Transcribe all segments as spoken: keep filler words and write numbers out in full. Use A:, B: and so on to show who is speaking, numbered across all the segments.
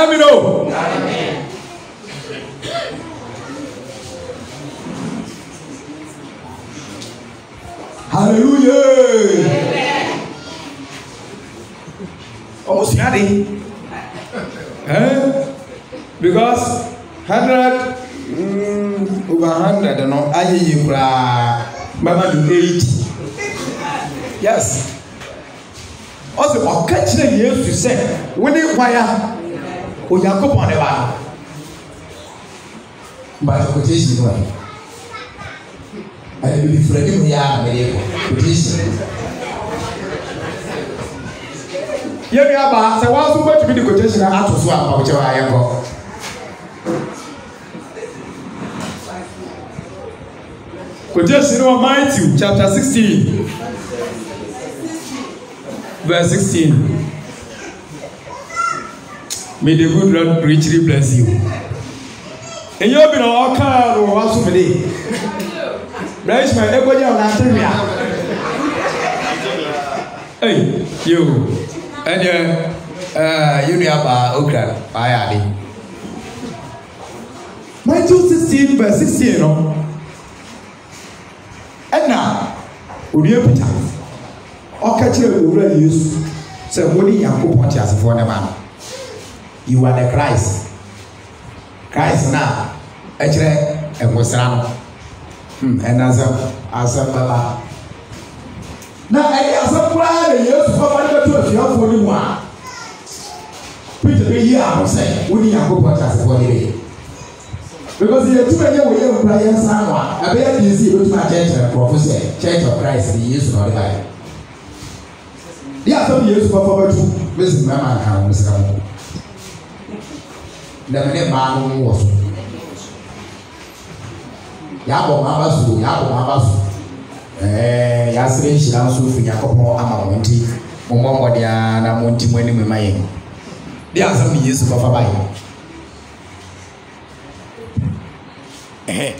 A: Amen. Oh. Hallelujah. Almost ready. Eh? Because hundred mm, over hundred, you know, I hear you cry. Mama do eight. Yes. Also, I'll catch the years to say, when they wire, we are go on the bar. But the quotation one. I will be friendly with you. Quotation. Here we are, so what's going to be the quotation I have to swap which I am. Quotation of Matthew chapter sixteen, verse sixteen. May the good Lord richly bless you. And you've been all car or one so many. Bless my everybody on Antonia. Hey, you. And uh, you know Okra, I added. Matthew sixteen, verse sixteen. No? And now, would you put up? Or catch you already used. So, what do you have to point as for the man? You are the Christ. Christ now. Actually, and was around. And as a as a baba. Now, I guess I'm proud of you for one to a few for one. Peter, here I will say, what do you have to point as for the day? Because the two year we have prayer someone, I bet you see which my church and prophecy, Church of Christ, the use of the Bible. There are some years for forward to Miss Mamma and Miss Ramon. The minute man was Yabo Mabasu, Yabo Mabasu. Eh, Yasrin, she also for Yakomo Amamonti, Momo, Diana Monti, when you may. There are some years for Bible. Eh.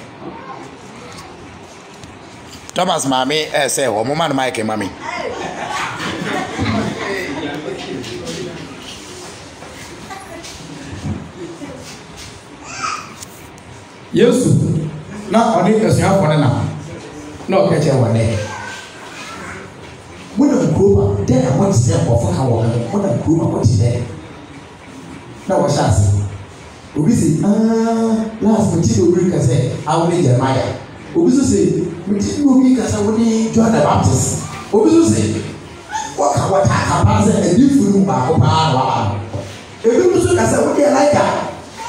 A: Thomas Mammy, eh, say, or Woman Mike and Mammy. Yes, now only as you have one now. No, catch one day. When I grew up, then I want to say, or for how when I grew up, what is there? Now, what shall I say? We say, ah, last material week, I say, I will need Jeremiah. We say, material week, I will need John the Baptist. We say, what can what I can say, a different back of our. If you look at what they like that.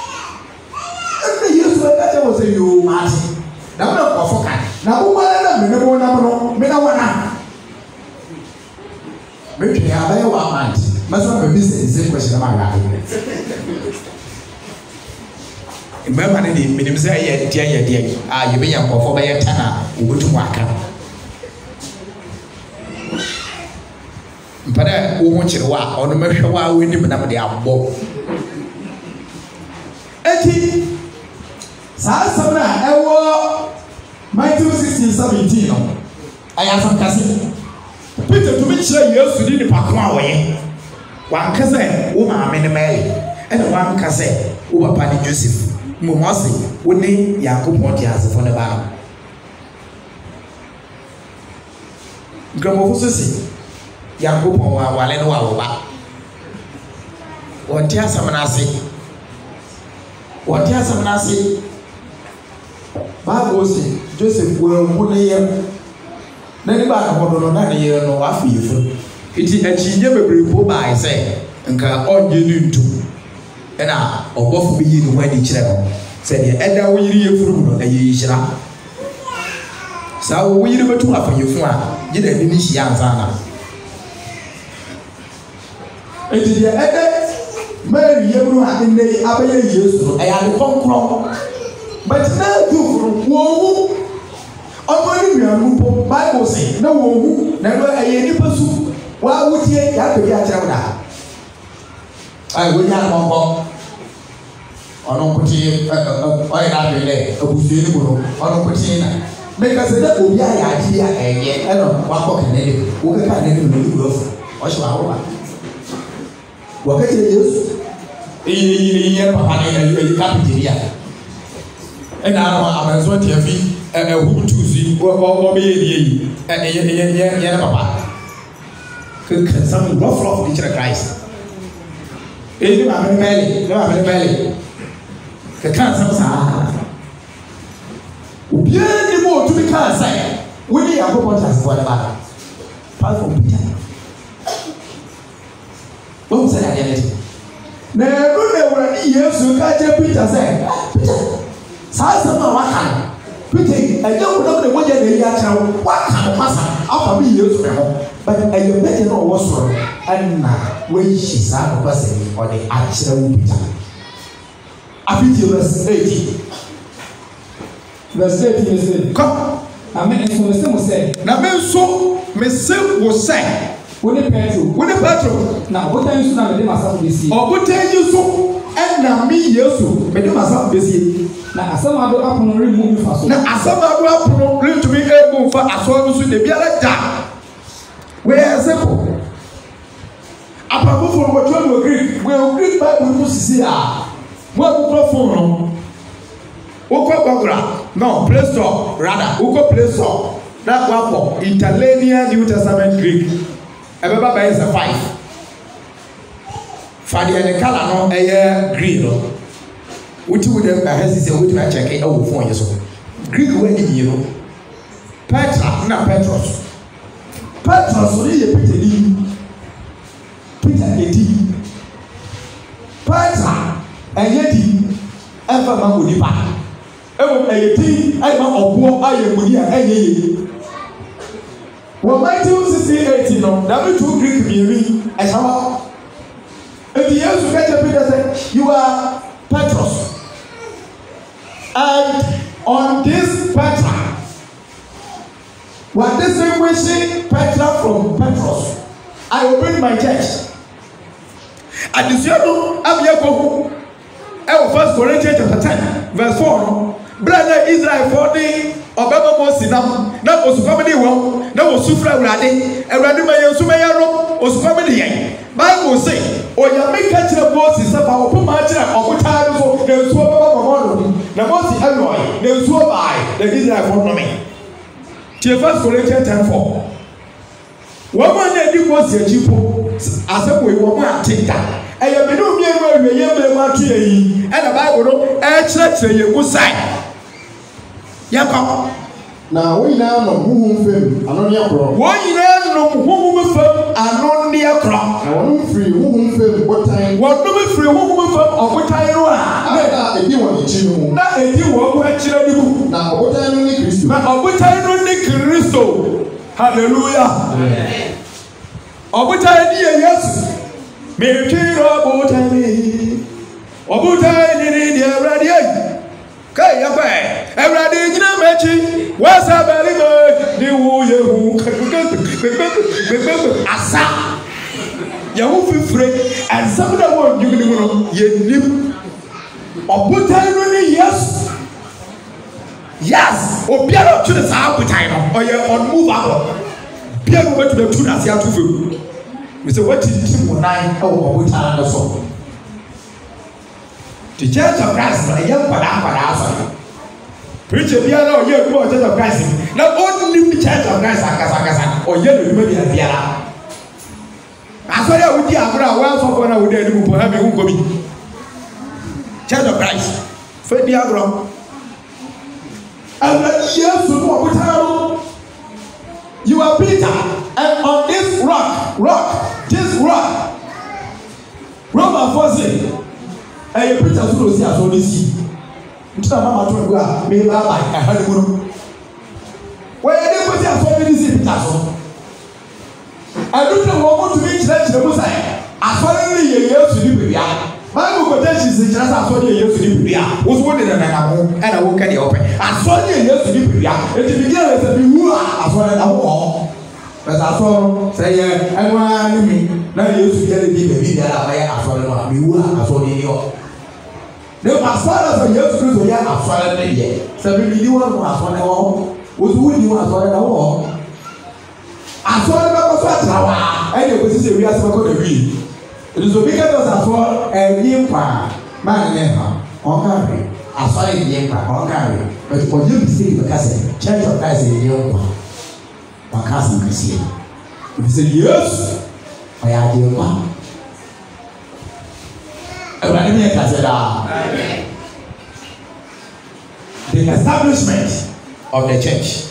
A: That was a you, Martin. Now, no, for now, one, no, no, no, no, maybe I have a one, must not be the question of my life. Remember, the minimum say, dear, dear, ah, you be a for by a tanner who go to work. But I won't you walk on the measure while we never know the album. Eighty. Sasana, ewo Matthew sixteen seventeen. I have some cousin. Peter to make sure you also did the Pakwa way. One cousin, woman, many Mary, and one cousin, over Paddy Joseph, Mumossi, would name Yacob Montias for the bar. Gramofusi, Yacob Walenoa. What tears some nasi? What tears some nasi? Bible says Joseph will one year. Then back on nine year no after you. It is a change of a by say, and can all you do. And I, or both be in wedding channel, said the elder will you from a year. So we never to offer you for you didn't finish Yanzana. It is the elder Mary, you have been there up a year. I had a phone. But now you who only we are Bible say no who never a any person. Why would you have to be a child? I will not go on putting oil out the leg of Busino on putting because that will be a idea again. I don't want to Canadian who can do the roof or shower. What can you use? eyi eyi papa ne eyi kapitiri a ɛna ano amanso te afi ɛhu tuzi wo wo be yi ɛyɛ ɛyɛ ɛyɛ papa kan some rough rough the Christ eyi ma me mele no ma me mele ka kan some sa obi ani mo to be kan sai we ni akoko chance for the matter apart from Peter what say that yet na ru na wura ni Yesu ka je Peter say Peter sa sama waka Peter aje wo na mo je na yi acha waka masa afa bi Yesu me ho but ayo better no wo so anna we shi sa ko say o de achira wo Peter afiti verse eight verse eight me say come amen so me say mo say na me so me say wo say woni Petro woni Petro na obotan yusu na me de masa besi obotan yusu enna mi Yesu me de masa besi na asama do apono re mu fa so na asama do apono re to be able for aso so de biara da we example apapo for what you Greek we Greek Bible no sisi a mo ko phone no o ko Google no Play Store rather o ko Play Store na kwa ko Italian New Testament Greek ebeba ba is five fa de ne color no eye green no wuti wo dem ahasi se wuti na check e wo phone yeso Greek word ni no Petra na Petros Petros ni ye Peter ni Peter edi Petra ayedi efa ma ko nipa ewo ayedi ay ma obo ayemuni a ayeye well, Matthew sixteen no, that be two Greek being as how. If the years to get a Peter said, you are Petros, and on this Petra, what distinguishing Petra from Petros, I will bring my church. And this year, I'm here for First Corinthians chapter ten, verse four. Brother Israel for the Obama Mosinam, that was family one, that was Sufra Radi, and Radima Sumayaro was family. Bible say, or you make catch a boss is about Pumacha or Putaro, the Swaba, the Mosi Hanoi, the Swabai, the Israel for me. Till First Corinthians ten four. One man that you was a cheapo, as a way woman take that. And you may know me where you are and the Bible, and church, you will say. Yako. Na we na no huhum fem anonia kro. Wo nyina no huhum fem anonia kro. Na wonu free huhum fem botan. Wonu free huhum fem obotan no a. Na edi won echi no. Na edi wo ko akira ni bu. Na obotan no ni Kristo. Na obotan no ni Kristo. Hallelujah. Amen. Obotan ni Yesu. Me kiro obotan ni. Obotan ni ni Awurade. Kai ya kwa Awurade nyina mechi wasa bali mo ni wo ye hu asa ya hu fifre and some that word you ni no ye nim obutan no ni yes yes obiara tu sa obutan no oye unmovable bia no betu betu na se atufu we say what is tim nine e wo obutan no so. The Church of Christ na yam pada pada aso. Preacher biara o ye ko Church of Christ. Na only the Church of Christ akasa akasa o ye no bi biara. Aso ya wudi abura wa so ko na wudi adu po ha me hu ko bi. Church of Christ. Fe di agro. And yes no obutaro. You are Peter and on this rock, rock, this rock. Roman four eh Peter so si aso ni si ntina mama to egu a me ba ba ka ha ni mu no we dey ko si aso ni si Peter so adu to wo mo to be chira chira mu sai aso ni ye Yesu ni bibia ma go ko techi si chira aso ni ye Yesu ni bibia wo so de na na ho e na wo ka de ope aso ni ye Yesu ni bibia e ti bi gere se bi wu a aso na ho but aso say ye anwa ni mi na Yesu gere bi be bi da ba ye aso na mi wu a aso ni yo. The pastor of Jesus Christ ya afara ne ye. Sabi bi diwa no afara wo. Wo so wudi wo afara na wo. Afara ba ko so atrawa. E dey go si se wi asema ko na wi. Disobedience as well, and you man, never, or carry. I saw it in the or carry. But for you to see the cousin, Church of Christ in the young one, my cousin can see. If you say yes, I are the one. The establishment of the church.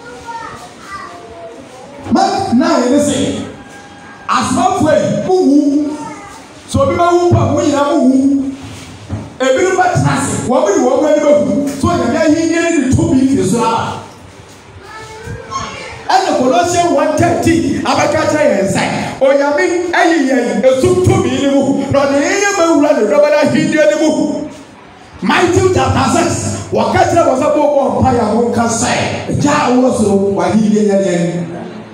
A: Mark nine, listen. As my friend, who so be my who we have who a bit of a task. What we want to do, so you can hear the two big is hard. And the Colossians one thirty, Abakacha and say, oh, Yami, a soup to me, not the able to run the Hindu. Matthew chapter six, Wakatra was a book of fire, who can say, Jah also, what he did again.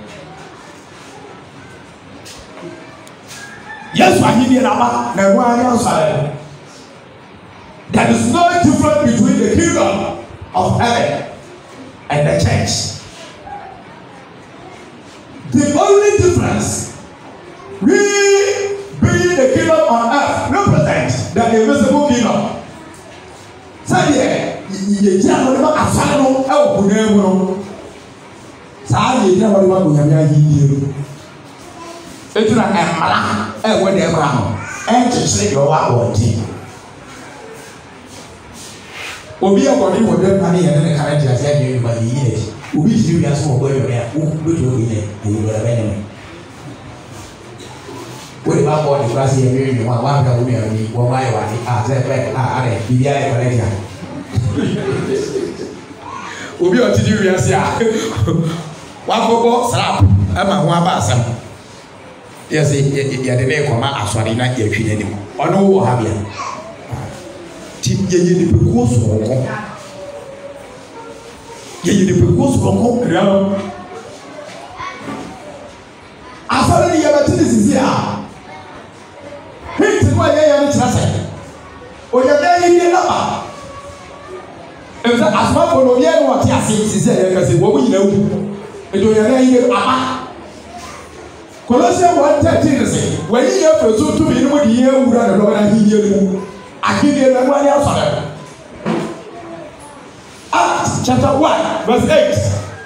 A: Yes, what he did about the one outside. There is no difference between the kingdom of heaven and the church. The only difference, we being the kingdom on earth represent the invisible kingdom. Say, you can't remember a final help with them. Say, you never remember when you it's not a man, and when they're brown, and to say your body. Obi a body with them money and then the current has said you by the years. Ubi do you ask for where you are, who would you be there, and you will have enemy. What about body class here? You want one that will be on me, one by one, ah, that back, ah, ah, be there, Ubi or to do yes, yeah. One for slap, I'm a one bassam. Yes, yeah, the name come out as one in that year, anymore. Or no, what have you? Tip ye the course or ye the course from home. I saw the opportunities here. Hit why I am interested. Or you're there in the number. If that as well for the year, what he says, what we know, and you're there in the Colossians one thirteen say, when you have to to be able to hear who are the Lord and he hear I give you the money else on them. Acts chapter one, verse eight.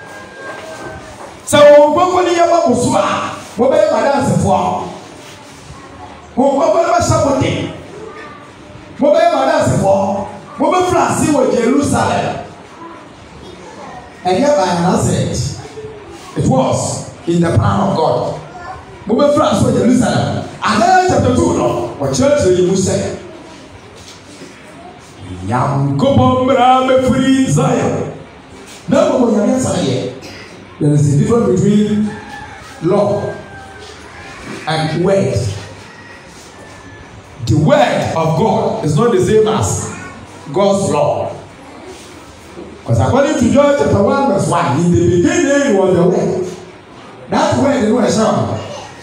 A: So, when you have a Musua, what are my answer for? What are my sabotaging? What are my answer for? What are France with Jerusalem? And yet I answered, it was in the plan of God. Move France for Jerusalem. And then chapter two, no, what church will you say? Yam Gobomra me free Zion. No, but you're not saying there is a difference between law and word. The word of God is not the same as God's law. Because according to John chapter one, verse one, in the beginning was the word. That word is not a sound.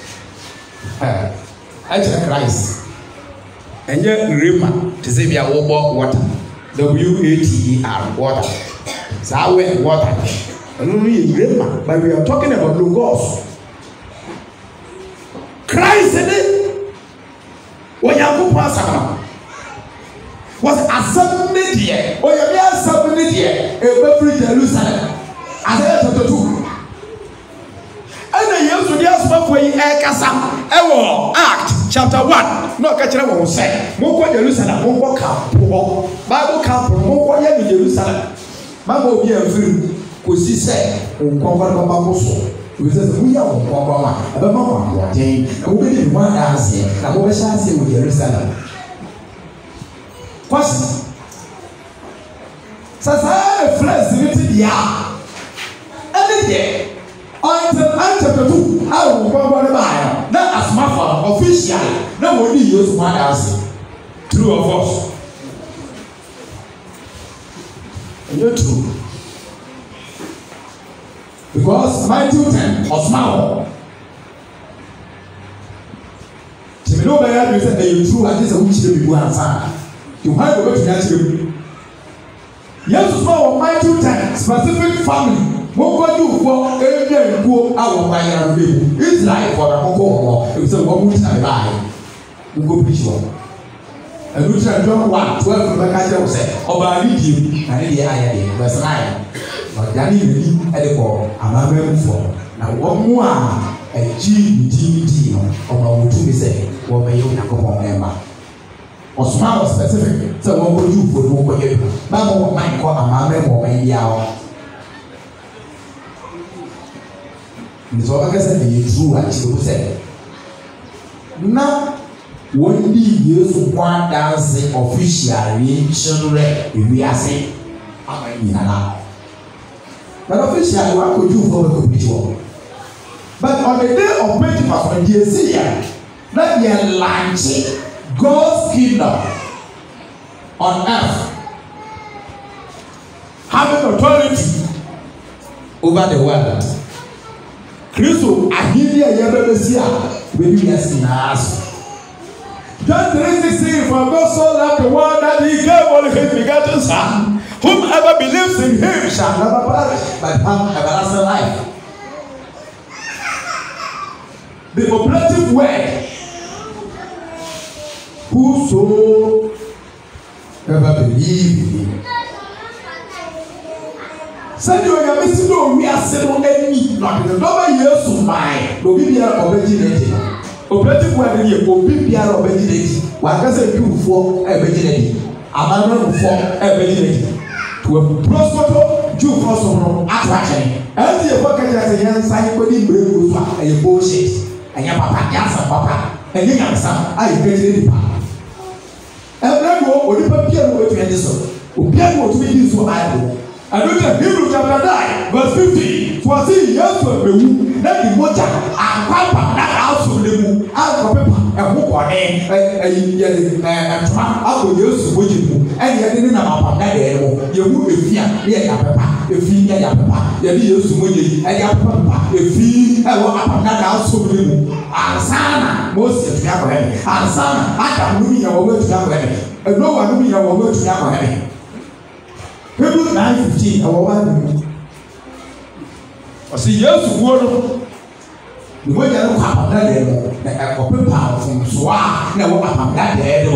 A: Actually, Christ. And yet, Rima, to say we are water, W A T E R, water. So, I wear water. And only Rima, but we are talking about Logos. Christ in it. When you go past was assembled here, or you are assembled here, a free Jerusalem. As I chapter two. And the years to the aspect where you are Kasa, Ewo, Act, chapter one. No, catch them on say, Moko Jerusalem, Moko Camp, Bible Camp, Moko Yemi Jerusalem. Mamma be a free, because she said, Uncover Baboso. We said, we are on Papa, a Mamma, what day, and we didn't want to ask him, and we shall see with Jerusalem. Question. Sasa, flesh, the ya. Every day. Until chapter two, I will go over the Bible. Not as my father, officially. No one use one answer. True or false? And you're true. Because Matthew ten was small. To me, nobody said that you're true, and this is a witch you answer. You have to go to that you. Yes, small Matthew ten, specific family. What do for every go out by your view? It's like for a whole. It was a woman to lie. go preach one. And we try John one twelve we catch us say oba ni die na ni dey aya verse nine. But Danny really at the call amame for. Na wo mu a e ji di di no oba wo tu be say wo be yo Yakobon member. Osman was specific. So wo go you for wo go get. Ba mo man ko amame mo man dia o. Ni so aka say the true actually say. Na wọ́n di Yesu kwan dansi officially children ewiase ama nyinaa. But officially wọ́n akọ̀jú fún ọmọ kòbí tiwọn. But on the day of Pentecost when they see ya, let them launch God's kingdom on earth, having authority over the world. Kristo ahili ya yabebe siya webi yasi na aso. John three sixteen, for God so loved the world that he gave only his begotten Son, whomever believes in him shall never perish but have everlasting life. The operative word, whoso ever believe in him. Send you a message to me as a enemy, not the number years of mine, no be here originating. Operative word here, obi biara originating. One can say two for originating. A man for originating. To a prospector, Jew for attraction. And the worker as a young sign for the brain and your bullshit. And your papa, yes, and papa, and you have some. I get it. And then go or the papier will to this. Obiara to be this for I. And look at Hebrews chapter nine, verse fifty. For see, yes, for me, let the motor and papa that house of the moon, out of paper, and who are there, and trump out of yours, which you and you didn't have a that animal. You would be fear, yeah, papa, if you get your papa, you used to win, and your papa, if you have a that house of the moon, and Sana, most of your heaven, and Sana, I can move your way to your heaven, and no one moving your way to your heaven. Hebrews nine fifteen, our one. I see yes, word. The way you look at that, the copper power from Swa, never about that day.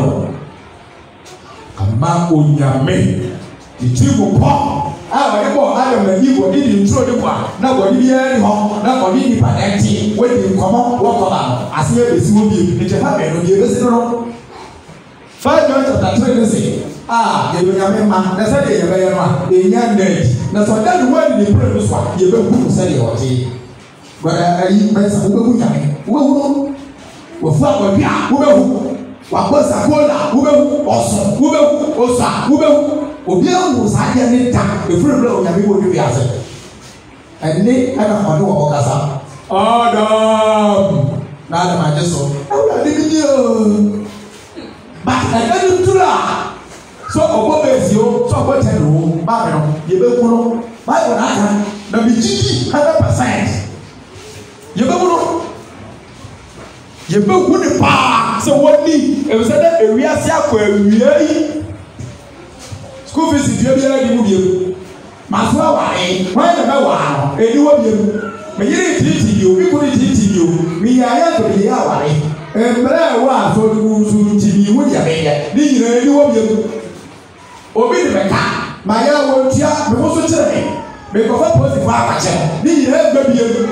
A: A man on your maid, the chief of Paul. I will Adam and Eve were in the one. Now, what you hear, not what you need, when you come on, walk around. I see every single you, it's a habit of you. Five minutes of that train. Ah, you will have a man. That's why you have a young day. That's why that word in the previous one, you will put say your tea. But I eat myself. Who will who flower be? Who will what was a cola? Who will also? Who will also? Who will Obiang was I getting down? The free blow can be what you answer. And they kind of want to walk us up. Adam! Now, I just saw. I didn't know. But I didn't do that. So ọgbọ bẹẹ si o so ọgbọ tẹ lò ó báàmì nọ yẹ bẹ kúrò báyìí wọn n'aka na bi jíjí hundred percent yẹ bẹ kúrò yẹ bẹ kú ni paa sẹ wọn ní ewusẹ dẹ ewia si akọ ewia yi school fees fie bi ẹni mu bie mu màá fún awàre wọn yẹ bẹ wà á ẹni wọ bie mu mẹ yẹrẹ tìrì tìrì o bí kúrò tìrì tìrì o mi yẹ ayé tó yẹ awàre ẹmẹrẹ wà àfọdùkú sùn tìrì wọ́n yẹ bẹ yẹ ní yìnyín ẹni wọ bie mu. Obi ni bɛka ma yɛ wɔ tia mɛ mo so kyerɛ mi mɛ kɔfɛ polisi fo akakyɛ ne nyinaa gbɛ bie mu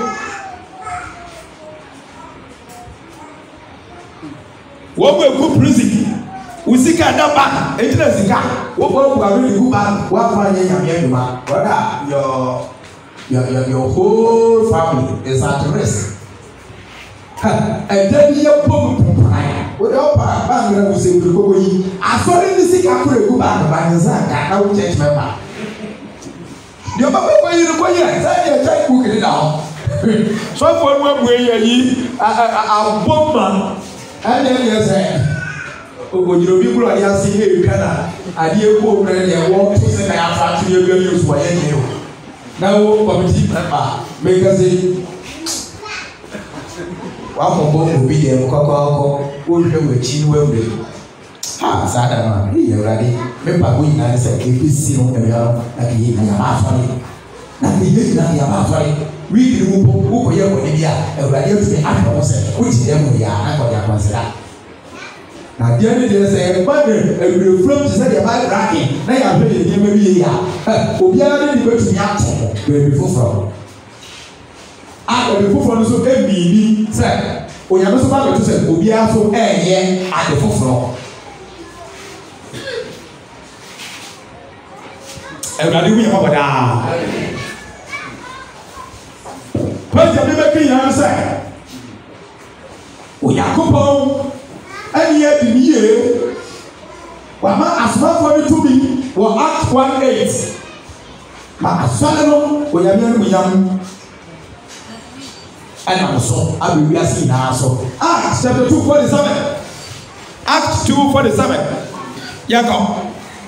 A: wɔn mo egu prison wò sika da ba egyina sika wò bɔ ɔbu alo egu ba wò afɔ anyɛ nyame adwuma brother your your your your whole family is at risk ɛdɛ bi yɛ bɔ mu pɔnpɔn o de ɔpa baa mi na wò se wò koko yi asɔre ni sika koro egu ba ba ne nsa ka na wò church member deɛ ɔba koko yi ni ko yi a sɛ yɛ kyɛ iku kiri da hɔ sɔfo nu ebu eyi ayi abɔ ma ɛna yɛ sɛ ogyina obi kuro ɔde ase yɛ etwa na adeɛ kɔ omu na yɛ wɔ to sɛ na yɛ afa ato yɛ bia yɛ osu ɔyɛ nyɛ o na wo committee member mɛka se. Wàá bọ̀ obi yẹn kọ́kọ́kọ́ wọ́ọ̀hwẹ́ wọ̀ akyi ni wọ́ọ̀hwẹ́ ha saa da no a yẹ awurade mẹ́pà kó nyinaa sẹ kébi si no ẹ̀mí ọ̀rọ̀ na kì í yẹ yàrá afọ́lé na kì í yẹ nyinaa yàrá afọ́lé wíìkì ni wọ́n bọ̀ wọ́kọ̀ yẹ wọ̀ níbi a awurade ẹ̀tùmí ahwẹ́ wọ́n sẹ wọ́n ti dẹ́ mu yà á kọ̀ yà kọ̀nsẹ̀dá na deɛ ne deɛ sɛ ɛba ne awurɛfuram te sɛ deɛ ba brake na yɛahwɛ yɛ nneɛma bi yie a obiara ne de bɛtumi ato baabi foforɔ a baabi foforɔ no nso ɛmiini sɛ onyame so ba bɛto sɛ obiara so ɛɛyɛ ade foforɔ awurade wu yɛ mɔbɔ daa pɛgya bi bɛka nyinaa sɛ onyankopɔn ɛne adi ne yie wama asomafoɔ no tumi wɔ act one eight ma asɔre no onyame animuonyam ɛnam so aba wiase nyinaa so Acts chapter two forty seven Acts two forty seven yɛkɔ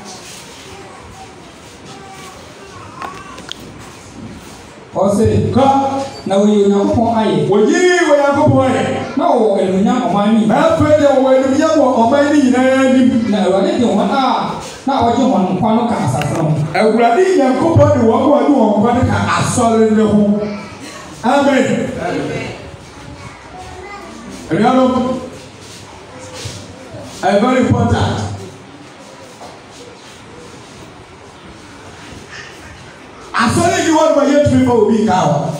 B: ɔsɛ ka na wɔyɛ onyankopɔn ayɛ
A: wɔyii onyankopɔn ayɛ
B: na wɔwɔ animuonyam ɔman no
A: na afei deɛ wɔwɔ animuonyam wɔ ɔman no nyinaa anim
B: na awurade de wɔn a na ɔgye wɔn nkwa no ka asase no ho
A: awurade nyankopɔn de wɔn a ɔde wɔn nkwa no ka asɔre no ho amen anuanom ɛyɛ very important asɔre ni wɔn ma yɛ tumi ma obi ka ho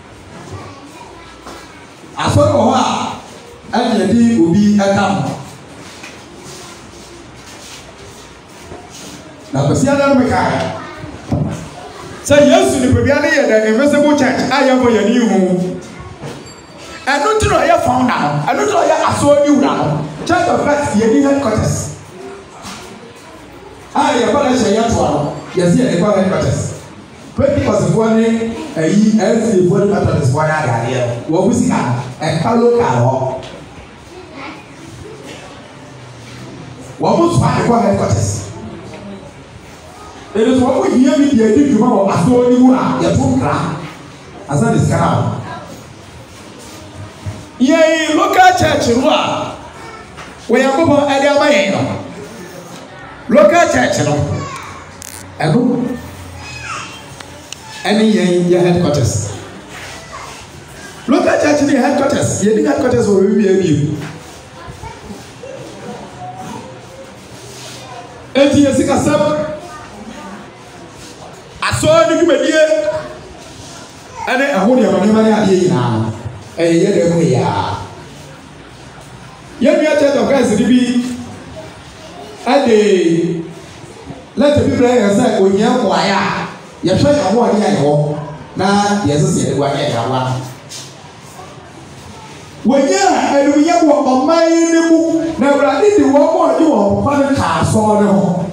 A: asɔre wɔ hɔ a ɛna yɛde obi ɛka ho na kwasi adam mi ka sɛ yesu nipadua ne yɛ the invisible church a yɛbɔ yɛn ni hu ɛno ti na ɔyɛ founder no ɛno ti na ɔyɛ asɔre ni wura no church of christ yɛ ni headquarters a yɛ bɔ na hyɛ yɛ toa no yɛsi yɛ nipa headquarters pentikɔsifoɔ ne ɛyi ɛnsifoɔ ne methodistfoɔ ne agadeɛ wɔn mo sika ɛka local hɔ wɔn mo soa ɛkɔ headquarters ɛdi so wɔn mo yie bi deɛ ɛdi dwuma wɔ asɔɔ ne mu a yɛto nkra asa de sika na yɛn local church no a wɔyɛ akɔbɔ ɛde ama yɛn no local church no ɛno ɛne yɛn yɛ headquarters local church ne headquarters yɛn ni headquarters wɔ baabi abiem eti yɛ sika sɛm asɔɔ ne dwumadie ɛne ɛho nneɛma nneɛma ne adeɛ nyinaa ɛyɛ yɛ dɛm yaa yɛn nua church of christ ne bi ɛde lɛtɛ bi bɛrɛ yɛn sɛ onyia mmoayɛ a yɛhwɛ yɛn ho ɔde ayɛ hɔ na yɛsɛ sɛ yɛde wa yɛ yɛn wa wɔnyɛ a ɛnumnyɛ wɔ ɔman yi ne mu na awurade de wɔn mo ɔde wɔn papa no kaa sɔɔ ne ho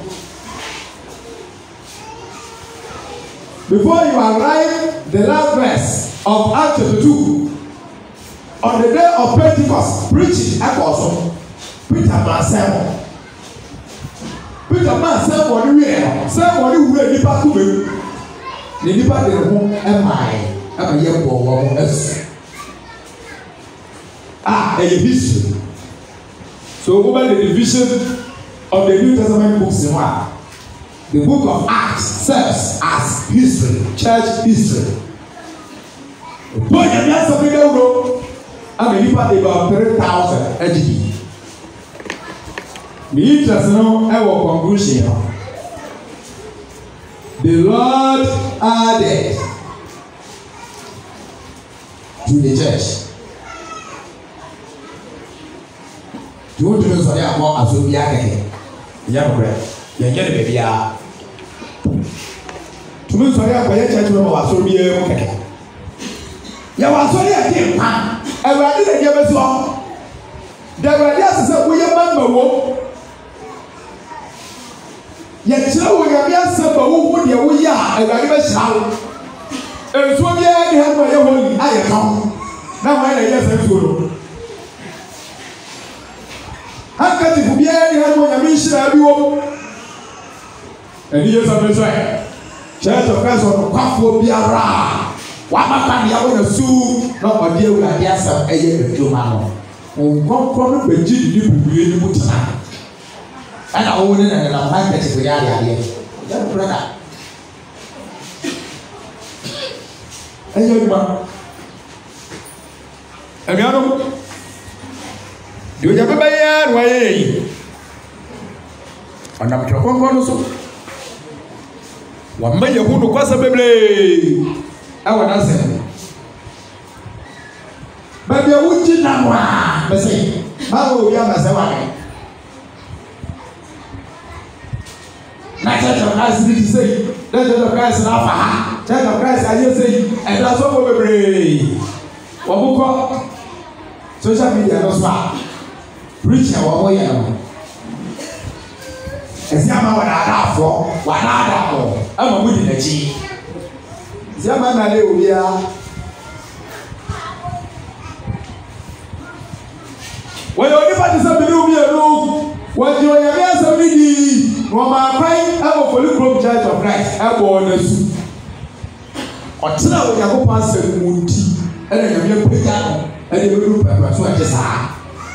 A: before you arrive the last verse of Acts chapter two on the day of Pentecost preaching ɛkɔ so Peter maa sɛm Peter maa sɛm wɔ ne wiɛ no sɛm wɔ ne wura nipa kuma mu ne nipa de ne ho ɛmaa ɛma yɛ bɔ wɔn ho ɛso ah ɛyɛ history so over the division of the New Testament books in one the book of Acts serves as history church history bɔn yɛn yɛn sɛ bi dɛ wuro ama nipa de about three thousand ɛgye bi the interest no ɛwɔ conclusion no. The Lord added to the church. Do you want to know something about Azobia Keke? Yeah, correct. You're getting baby. To know something about your church member Azobia Keke. You are sorry again, man. And we are in the game as well. There were just a way of man. Yɛkyerɛ wɔ nyame asɛm a wohu deɛ woyɛ a awurade bɛhyira wo nsuo biara ne ha no a ɛyɛ hɔ yi ayɛ ka ho na wɔn ayɛ yɛ sɛ nsuo no hankatifo biara ne ha no nyame nhyira bi wɔ ɛni yɛ sɛ bɛsɛ church of christ ɔno kwafoɔ biara a wamaka ne yɛwɔ na suu na ɔde awurade asɛm ɛyɛ adwuma no nkɔnkɔ no bɛgye ne ne bubue no mu tena ɛna wɔn ne na nam ha nkɛse ko yɛ adeadeɛ yɛ brada ɛyɛ adwuma anuanom Do you ever buy way? And I'm talking so. One may you want to cross a baby. I will not say. But you wouldn't know. But say, how will you have a na Church of Christ need to say, Church of Christ na fa, Church of Christ I just say, and that's what we pray. What we call social media no so preaching what we are. Esi ama wa na ada afọ, wa na ada afọ, ama mu di n'akyi. Esi ama na le obi a. Wo yo ni pa ti se bi ni obi e no, wo di o ya bi asa mi di. Roma Pai, I'm a fully grown Church of Christ. I'm born as you. Or tell you have a pass a moonty, and then you put down, and you look at what I just had.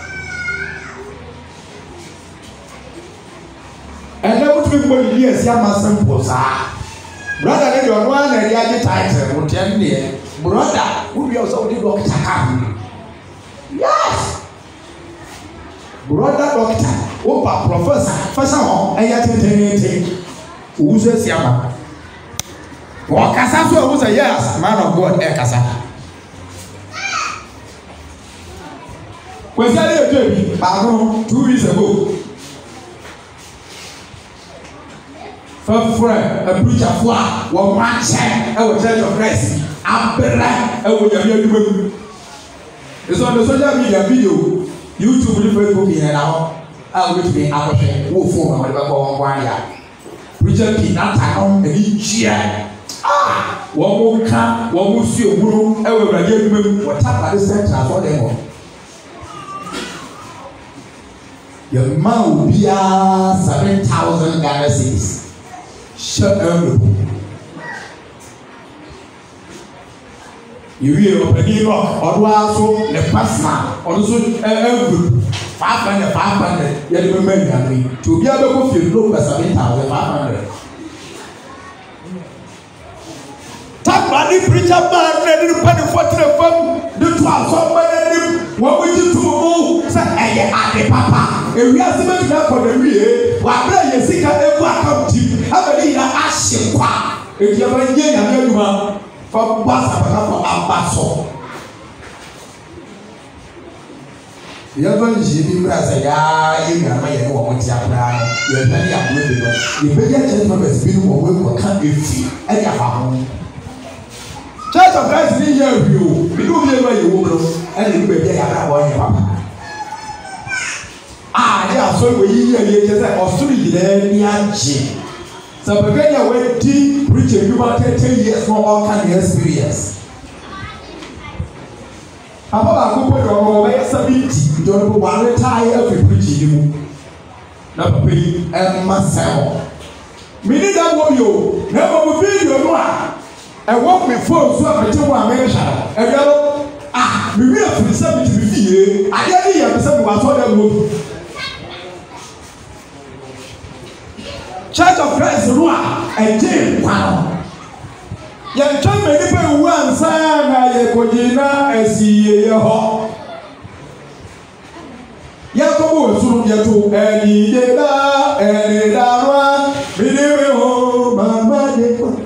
A: And I would be more years, young master was brother, you are one and the other title would tell me, brother, who be also the doctor. Yes, brother, doctor. Opa professor fashion on aya tete who says yama wa kasa so who say yes man of God e kasa kwesi ale ejebi ba two weeks ago for friend a preacher for one man check e wo Church of Christ abera e wo yami aduma it's on the social media video YouTube and Facebook here now. I will be out there. Who for my back one year? Preacher P. Not on any chair. Ah, one more car, one more see a room, I will get them what up at the center for them. Your man will be seven thousand Ghana cedis. Shut up. You will open it up, or also the pastor, or also a group. Five hundred, five hundred, you have remember to be able to look at seven thousand five hundred. Tap money preacher man, ready to pay for the phone, the twelve somebody, what would you do? Say, hey, I papa, and we are sitting back for the real, while playing a sick at every account, have a little ash, if you have a young for Bassa for Abasso. You are going to see him as a guy, you are my own Tiana, you are very uploaded. You better gentleman has been more work can't be free, and you have Church of Christ in here, you, we do hear where you will, and you may be a boy. Ah, they are so we hear you just like Australia, so again, you went deep preaching, you want ten years more all kind of experience. About a couple of over seventy, don't go one retire every preaching you. Number three, and myself. Meaning that what you never will be your one. And walk me for so I tell one measure. And you ah, we will have to seventy to be I didn't hear the seven was all that move. Church of Christ, Rua, and Jim, wow. Young Chummy, people one son, I Kodina, and see your home. Yakobo, soon get to any data, any dara, video, Mamma.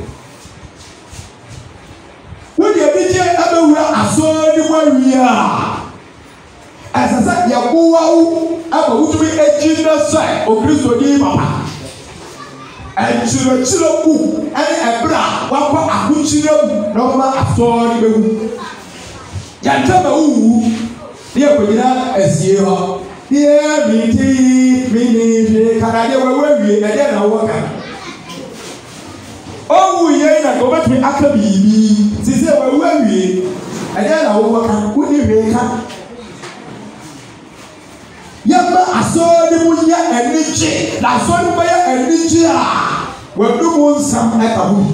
A: When you be here, I saw the way we are. As I said, Yakuwa, I will be a genius side of Christo Papa. And children, children, and a bra, one for a good children, no matter a story. Yantama, dear Kodina, as you are. Dear Minty, Minnie, Canada, where we and then I walk. Oh, we ain't go back to Akabi. She said, where were we? And then I walk. Would you make her? Yamba, I saw the Munya and Nichi. I saw the Maya and Nichi. Well, you want some Akabu.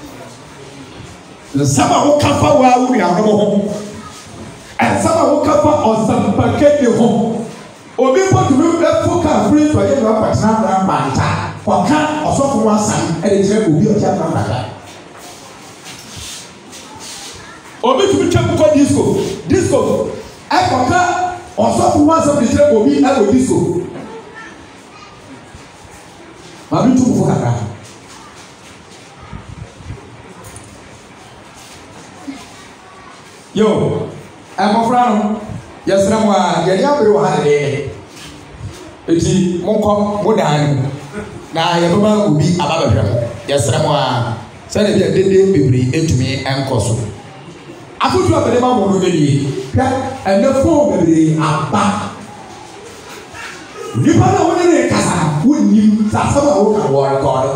A: The summer will come for while we are home. And summer will come for some packet home. Obi put me that focus free for you up at Nana Manta. For can or so for one son, and it's will be a chapter matter. Obi to be checked for disco. Disco. I forgot ɔsɔfo ho asɛm de kyerɛ obi ɛwɔ disco maame tu fo kakra yo ɛmɔfra no yɛsrɛ mo a yɛde abere wɔ ha de eti monkɔ mo dan no na yɛbɛma obi aba bɛhwɛ mo yɛsrɛ mo a sɛdeɛ bi a dede bebree etumi ɛnkɔ so afotu abɛde ma mo no bɛnie hwɛ ɛnɛ fon bebree aba nipa na wɔne ne kasa wonnim sɛ asɛm a woka wɔ rekɔdo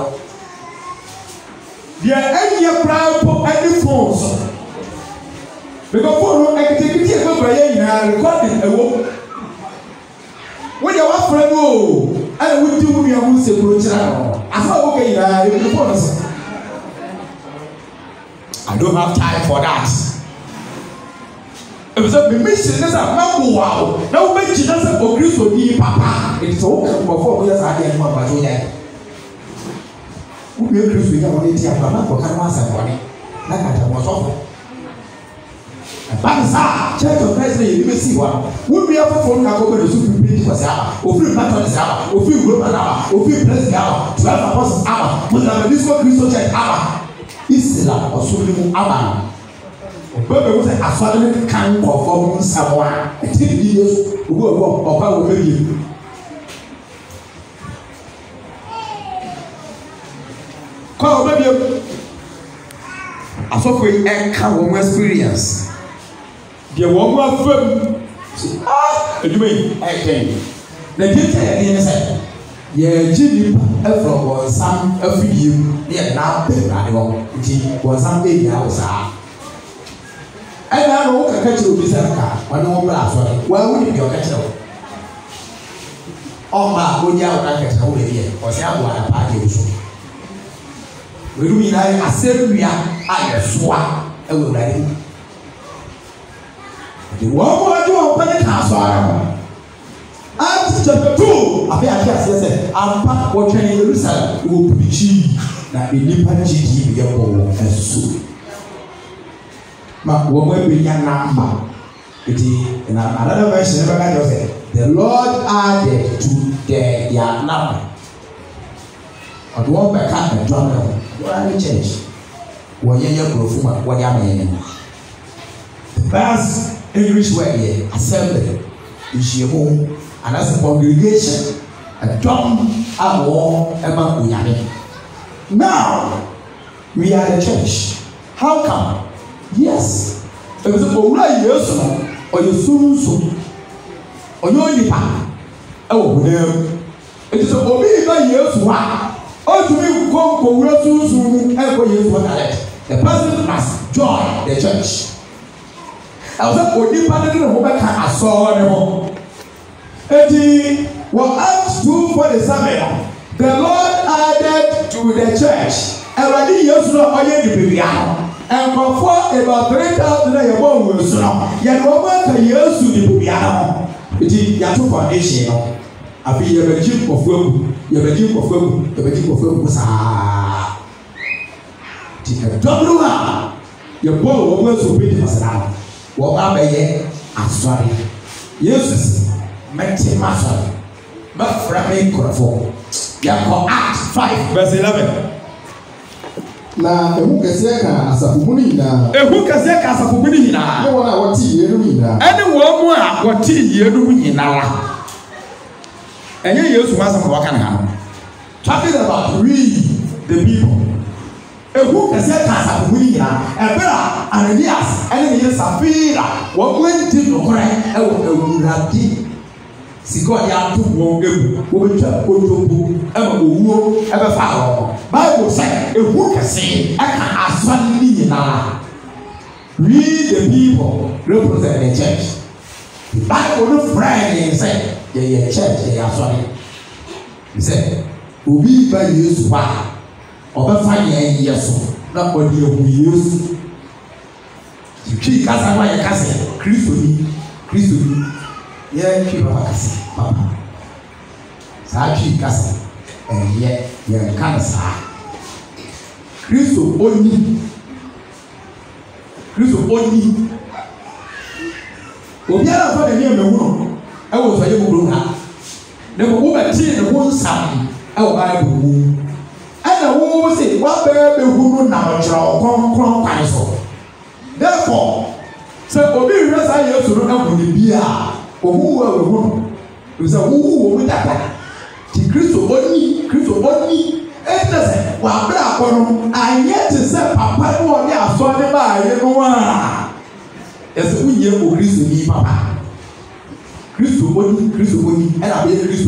A: deɛ ɛnyɛ koraa po ɛne fon so because phone no ɛketekete ɛgbɛgbɛ yɛ nyinaa recording ɛwɔ wọ́n yẹ wá fúnra ní o ɛna wọ́n ti wúni àwọn nsèkúrò kyerɛ no afa wọ́n kɛ nyinaa ebi fún ɔno so. I don't have time for that. Ebisɛ mi mission ne sɛ mɛ mo wa o na wo bɛ gyina sɛ okristo ni papa eti sɛ wo kɛ nkɔfɔ ɔmo yɛ saa deɛ ɛmo abadwo yɛ wo bɛ okristo yi a wɔn eti akora na nkɔka no asɛ bɔne na kata wɔn sɔfo. Bansa church of Christ yɛ ebi si hɔ wo bia foforɔ ka kɔ bɛ de so fi bi kɔ sɛ aba ofiri methodist aba ofiri roman aba ofiri president aba twelve apostles aba muslim disco christian church aba islam ɔsoro mu aba ɔbɛ bɛ sɛ asɔre ne kan kɔfɔ mu nsɛm a ɛti bi yɛ so ogu ogu ɔkɔ a wɔbɛ yie kɔ a wɔbɛ yie asɔfo yi ɛka wɔn experience. Deɛ wɔn mu afam ah edwuma yi ɛkɛn na deɛ kyɛ yɛ ne sɛ yɛgye nipa ɛfrɔ wɔn nsam afidie mu ne yɛ na bɛrɛ de wɔn nti wɔn nsam eyi awo saa ɛna no wɔn kaka kyerɛ obi sɛ nka wɔne wɔn bɛrɛ asɔre wɔn awo ne deɛ ɔka kyerɛ wɔn ɔmba a onye awo na kɛtɛ wɔn ebi yɛ ɔsɛ abo adapa adi ebi so wɔn mu nyinaa yɛ asɛm nua a yɛ soa ɛwɔ wura yi. Wɔn mo adi wɔn pɛne kaa so ara ho Acts chapter two abe ake aseɛ sɛ ampa wɔtwɛn Jerusalem wɔ pirikyi na nipa gyidie bi yɛ bɔ wɔn ɛso ma wɔn mo ebenya namba eti na another version ɛbɛka kyerɛ sɛ the Lord added to their their number ɔde wɔn bɛka ɛdɔm no ho wɔn ayɛ church wɔn yɛ yɛ kurofo ma wɔde ama yɛn no the verse. English word here, assembly, nhyiamu, and as a congregation, a dom, a war, Emma Uyane. Now, we are the church. How come? Yes. If it's a Owura Yesu or your soon soon, or your nipa, oh, it is a Obiba Yesu. Oh, to me, go Owura soon soon, and for Yesu. The person must join the church. I was a onipa ne ne ho bɛka asɔɔ ne ho eti wɔ Acts two forty-seven the Lord added to the church ɛwɛde Yesu no ɔyɛ nipewia no nkɔfoɔ about three thousand na yɛbɔ wɔn Yesu no yɛde wɔn aka Yesu nipewia no ho eti yɛato foundation no afei yɛbɛgye nkɔfoɔ egu yɛbɛgye nkɔfoɔ egu yɛbɛgye nkɔfoɔ egu saa ti ɛdɔm no a yɛbɔ wɔn Yesu bi di masana wɔn abɛyɛ asɔre Yesu mɛte ma asɔre mɛfra mi nkorɔfo yɛkɔ Act five verse eleven.
C: Na ehu kɛseɛ ka asafomu ni nyinaa.
A: Ehu kɛseɛ ka asafomu ni nyinaa.
C: Ɛne wɔn a wɔte yie no nyinaa.
A: Ɛne wɔn mu a wɔte yie no nyinaa. Ɛnyɛ Yesu ma asɛm wɔka ne ha no. Talking about we the people. Ehu kɛseɛ ka asafomu ni nyinaa. Ɛbɛrɛ Ananias ɛne ne yere Safira wɔn mu edi nokorɛ ɛwɔ Awurade. Sika ɔde ato wɔn egu wɔbɛtwa kotoku ɛma owuo ɛbɛfa wɔn. Bible sɛ ehu kɛse ɛka asɔre ne nyinaa. We the people represent the church. The Bible no frɛ ne sɛ yɛyɛ church yɛyɛ asɔre. Sɛ obi ba Yesu hɔ a ɔbɛfa yɛn yɛ so na ɔde ehu Yesu. Twi kasa wa yɛ kasa Kristo ni Kristo ni. Yɛ twi papa kasa papa saa twi kasa ɛyɛ yɛ nka saa Kristo oni Kristo oni obiara fa n'ani ɛmɛ wuro I was a young woman. The woman tea the one son, oh, I will. And the woman say, what baby who now draw come from council. Therefore, so Obi Rasa used to run with the beer, or who were woman. Is a woo with that. The Christo Bonnie, Christo Bonnie, and doesn't. While black one, I yet to say, Papa, who are saw them by everyone. As a year of Christo, me, Papa. Christo Bonnie, Christo Bonnie, and I be Christo.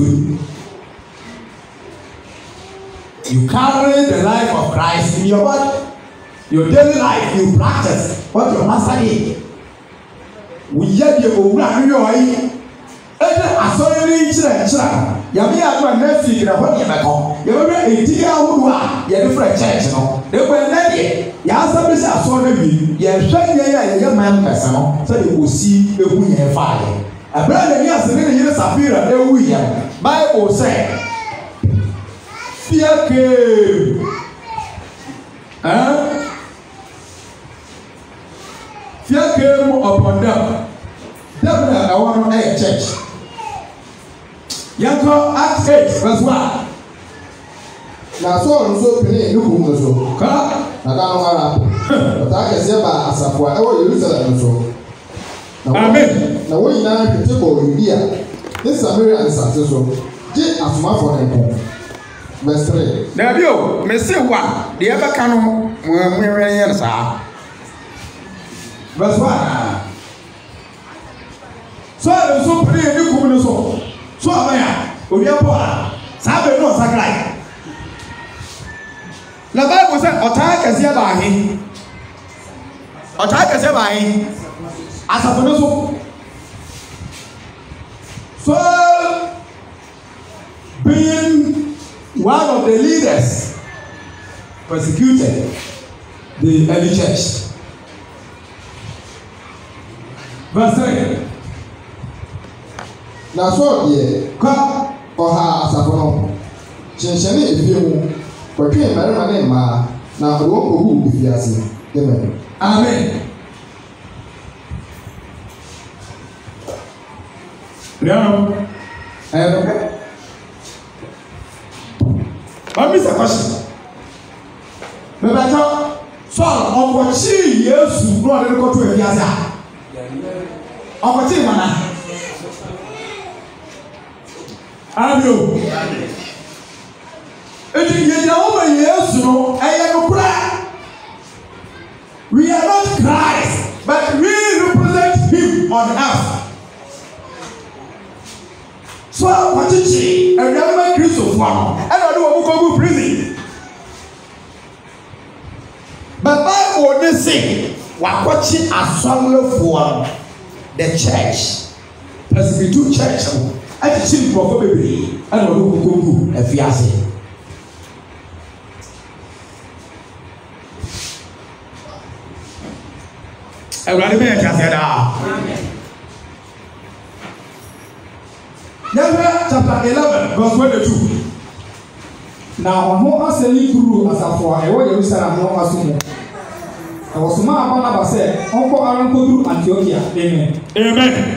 A: You carry the life of Christ in your body. Your daily life, you practice what your master did. We yet you will run your eye. I saw you each other. Yami had my nephew in a one year ago. You were a dear who are your different church. They were ready. Yasa Bisa saw the view. Yes, a young man person, so you will see the wind and fire. A brother, yes, a little years of fear, the William. Bible said, fear came. Huh? Fear came upon them. Them I want to a church. Yanko Acts eight verse one.
C: Na so nso pene ni kum no so.
A: Ka
C: na ka no ara. Ta ka se ba asafo a e wo Jerusalem so.
A: Amen.
C: Na wo ina kete ko India. Ni Samaria and Sase so. Je asoma for dem. Verse three.
A: Na bio, me se wa, de e ba ka no mo mwenwe yen sa. Verse one. So I so pray ni kum no so. So amaya, obi apoa. Sabe no sakrai. La Bible say otan kase ba he. Otan kase ba he. Asafo no so. So being one of the leaders persecuted the early church. Verse three.
C: Na so ye ka oha asafo no chenchene efie mu kwatwe marima ne ma na wo ko hu efiase amen.
A: Amen. Now, okay. Let me say a question. Remember, so on what she years to go and go to a piazza. On what she mana? Amen. It is over years no, I am cry. We are not Christ, but we represent Him on earth. So what is she? And remember Christopher, and I do a book of prison. But Bible they say, what watching a song for the church, Presbyterian church. I see probably I don't know who go a fiancé. I want to be a fiancé. Nehemiah chapter eleven verse twenty-two.
B: Now, who has a little as a for a way Jerusalem no asumo. I was ma Barnabas said, Uncle Aaron go through Antiochia. Amen.
A: Amen.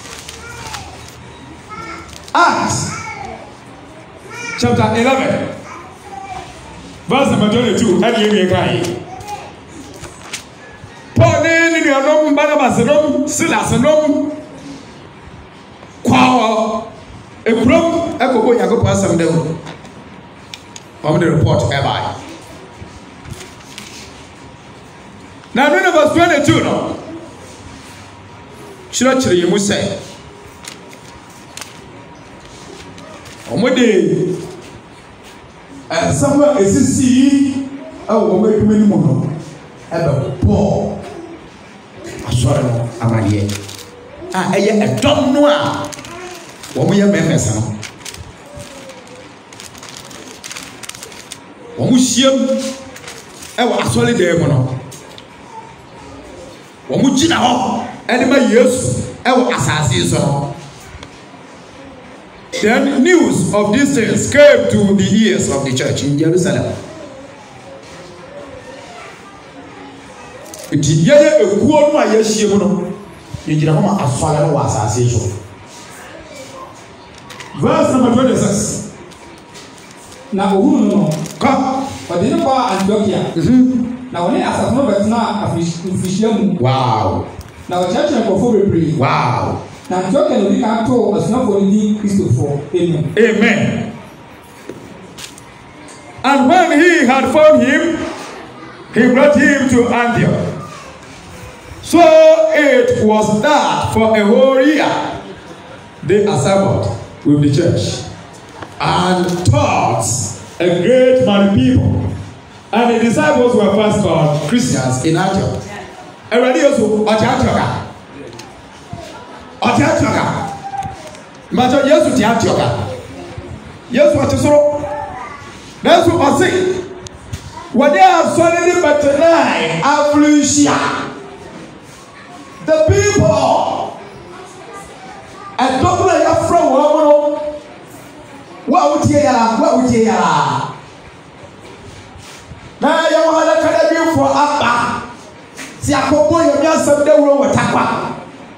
A: Acts chapter eleven verse number twenty-two. How do you make it? Paul ni ni anom Barnabas nom Silas nom kwa ekrom ekobo Yakobon asem dem. From the report hereby. Now, in verse twenty-two, no. Should actually you must say, on what day, and somewhere is a sea, I will make many more. Ever poor. I saw no, I'm not yet. I don't know. What we have members. Omushiem ewa asole dem no omugina ho enema Yesu ewa asase so no. Then news of these things came to the ears of the church in Jerusalem. It is yeye ekuo no ayeshiem no yigina ho asole no asase so. Verse number twenty-six.
B: Na ohunu no.
A: Come.
B: Ɔde ne ba Antiochia. Na wɔne asafo no bɛtena afirihyia mu.
A: Wow.
B: Na ɔkyerɛkyerɛ nkɔfo bebree.
A: Wow.
B: Na Antiochia no di ka to asuafo no di Kristofo. Amen.
A: Amen. And when he had found him, he brought him to Antioch. So it was that for a whole year they assembled with the church and taught a great many people. And the disciples were first called Christians in Antioch. Everybody also, Antioch. Antioch. Imagine Jesus to Antioch. Yes, what is so? That's what I say. When they have solid but tonight, Aflusia. The people and double a from one. What would you have? What would you have? Now you want to cut a for Abba. See, I could boy your young son, they will attack.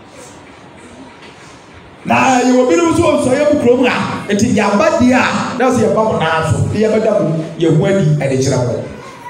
A: Now you will be able to so you have Chroma. It is your body. That's your bubble now. The other double, your wedding and the travel.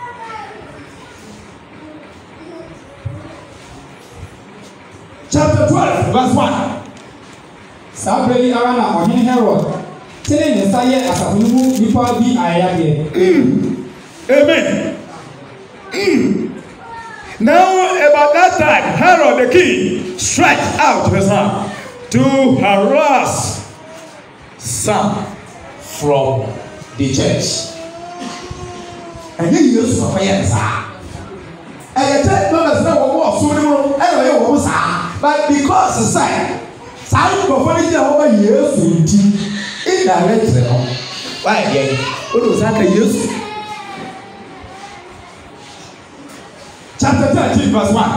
A: Chapter twelve, verse one.
B: Sabri arana Ohin Herod. Tene ne sa ye asafunu nipa bi ayade.
A: Amen. Mm. Now about that time, Herod the king stretched out his hand to harass some from the church. And he used to fire sa. And the church members now were so anyway, what was that? But because the sign, sign for funny over years in directly, why again? What was that? Years? Chapter thirteen, verse one.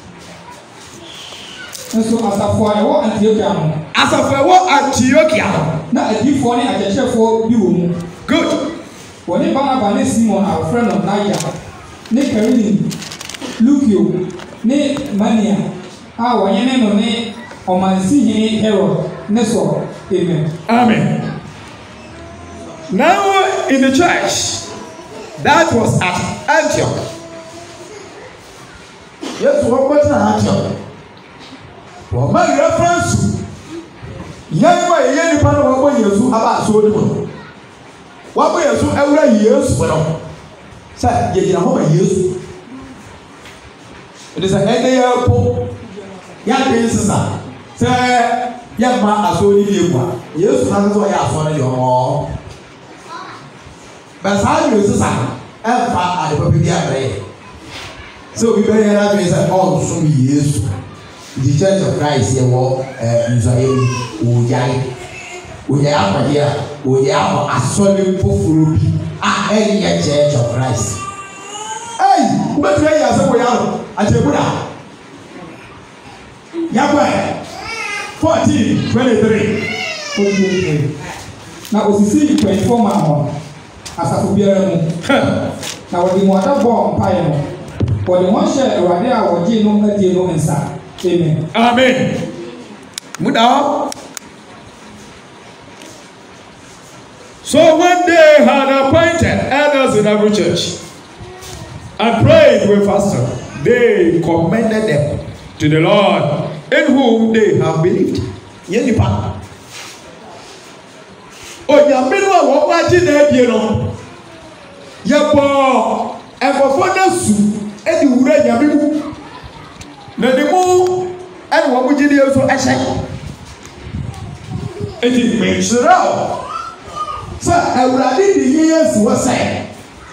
B: And so, as a for I want Antiochia,
A: as a for Antiochia,
B: now a deep one, I can share for you.
A: Good.
B: When they ban a Simon, our friend of Niger, Nick Carini, Lucio, Ne Mania. Ah, when you name me, or my singing hero, Nesor. Amen.
A: Amen. Now in the church, that was at Antioch. Yes, what was Antioch? Well, my reference, young boy, young man, what were you to about so little? What were you to every years? Well, sir, you know, years. It is an end pope. Young business, sir, young man, I saw you. Yes, that's why I saw you all. But how you use and far at the Popular. So we better have all some years. The Church of Christ here, Israel, Ujai, Ujai, here, Ujai, a solid Pufuru, ah, any Church of Christ. Hey, what do you say? We are at the Buddha. Yahweh, fourteen, twenty-three.
B: Now, we see twenty-four man as a Fubiano. Now, what the water bomb pile, for the one share, or there are Gino and Gino inside. Amen.
A: Amen. Muda. So when they had appointed elders in every church and prayed with fasting, they commended them to the Lord in whom they have believed. Yenipa. Oyamino wa waji na ebie no. Yebo ekofo na su edi wura yamimu. Na demu ene wo mugidi eso ehye. Edi menshira. Sa awurade di yesu wo sai.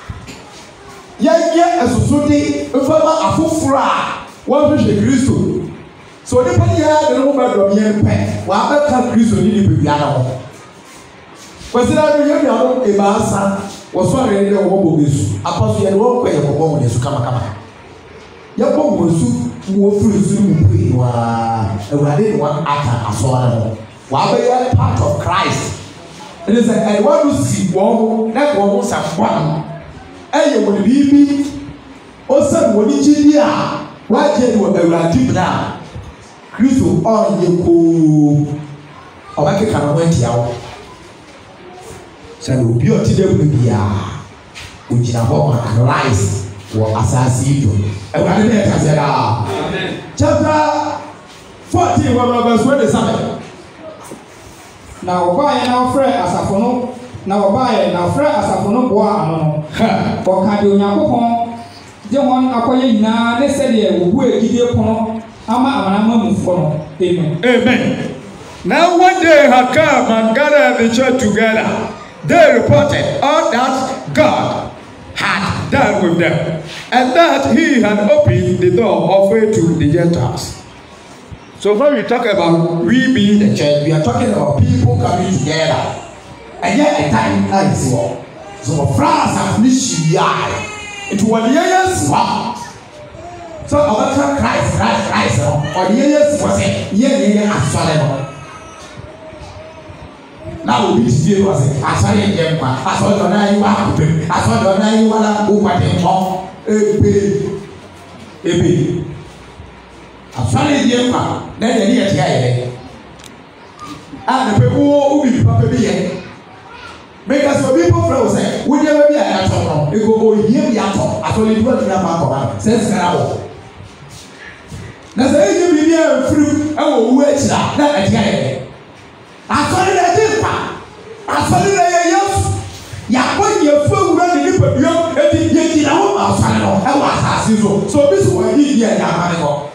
A: Yeye esusudi efama afoforo a wo hwehwe Kristo. So the party had no better than pen. Why I can't Kristo ni di bibiana ho. Kwesi na no yemi aro e ba asa wo so are ni wo bo besu. Apaso ye wo kwa ye bo bo ne su kama kama. Ye bo bo su wo furu su mu pui wa. Ewurade ni wan aka aso ara no. Wa be ye part of Christ. It is like I want to see wo na wo mo sa kwa. Eye wo bibi o se wo ni jidi a wa je ni wo ewurade bra. Kristo on ye ko obake kana wanti yawo sɛ obi ɔte dɛ mu biara ogyina hɔ ma analyse wɔ asase yi do ɛwurade ne ɛka sɛ daa chapter fourteen wɔ verse twenty-seven.
B: na ɔbaayɛ na ɔfrɛ asafo no na ɔbaayɛ na ɔfrɛ asafo no boa ano no ɔka de onyankopɔn gye wɔn akɔyɛ nyinaa ne sɛdeɛ wɔbu agidie pono ama amanamanmufoɔ no. Amen.
D: Amen. Now when they had come and gathered the church together, they reported all that God had done with them, and that he had opened the door of way to the Gentiles. So when we talk about we being the church,
A: We are talking about people coming together. And yet a time that is war. So France have mission yai. It was years war. So our Christ, Christ, Christ, or years was a year year as well. Now we see was a sorry again. I saw the nine one. I saw the nine one who were in home. Ebe. Ebe. Afane die kwa na ye ne ye tia ye ah the people who be papa bi ye make us people friends say we dey be a ato no e go go yie bi ato ato le duwa tuna ma ko ba say sara wo na say ye bi bia firi e wo wu akira na e tia ye ato le de pa ato le ye yes ya ko ye fu wura ni ni pa bio e di ye ti na wo ma ato no e wa asase so so bi so wa di di ya ma ne ko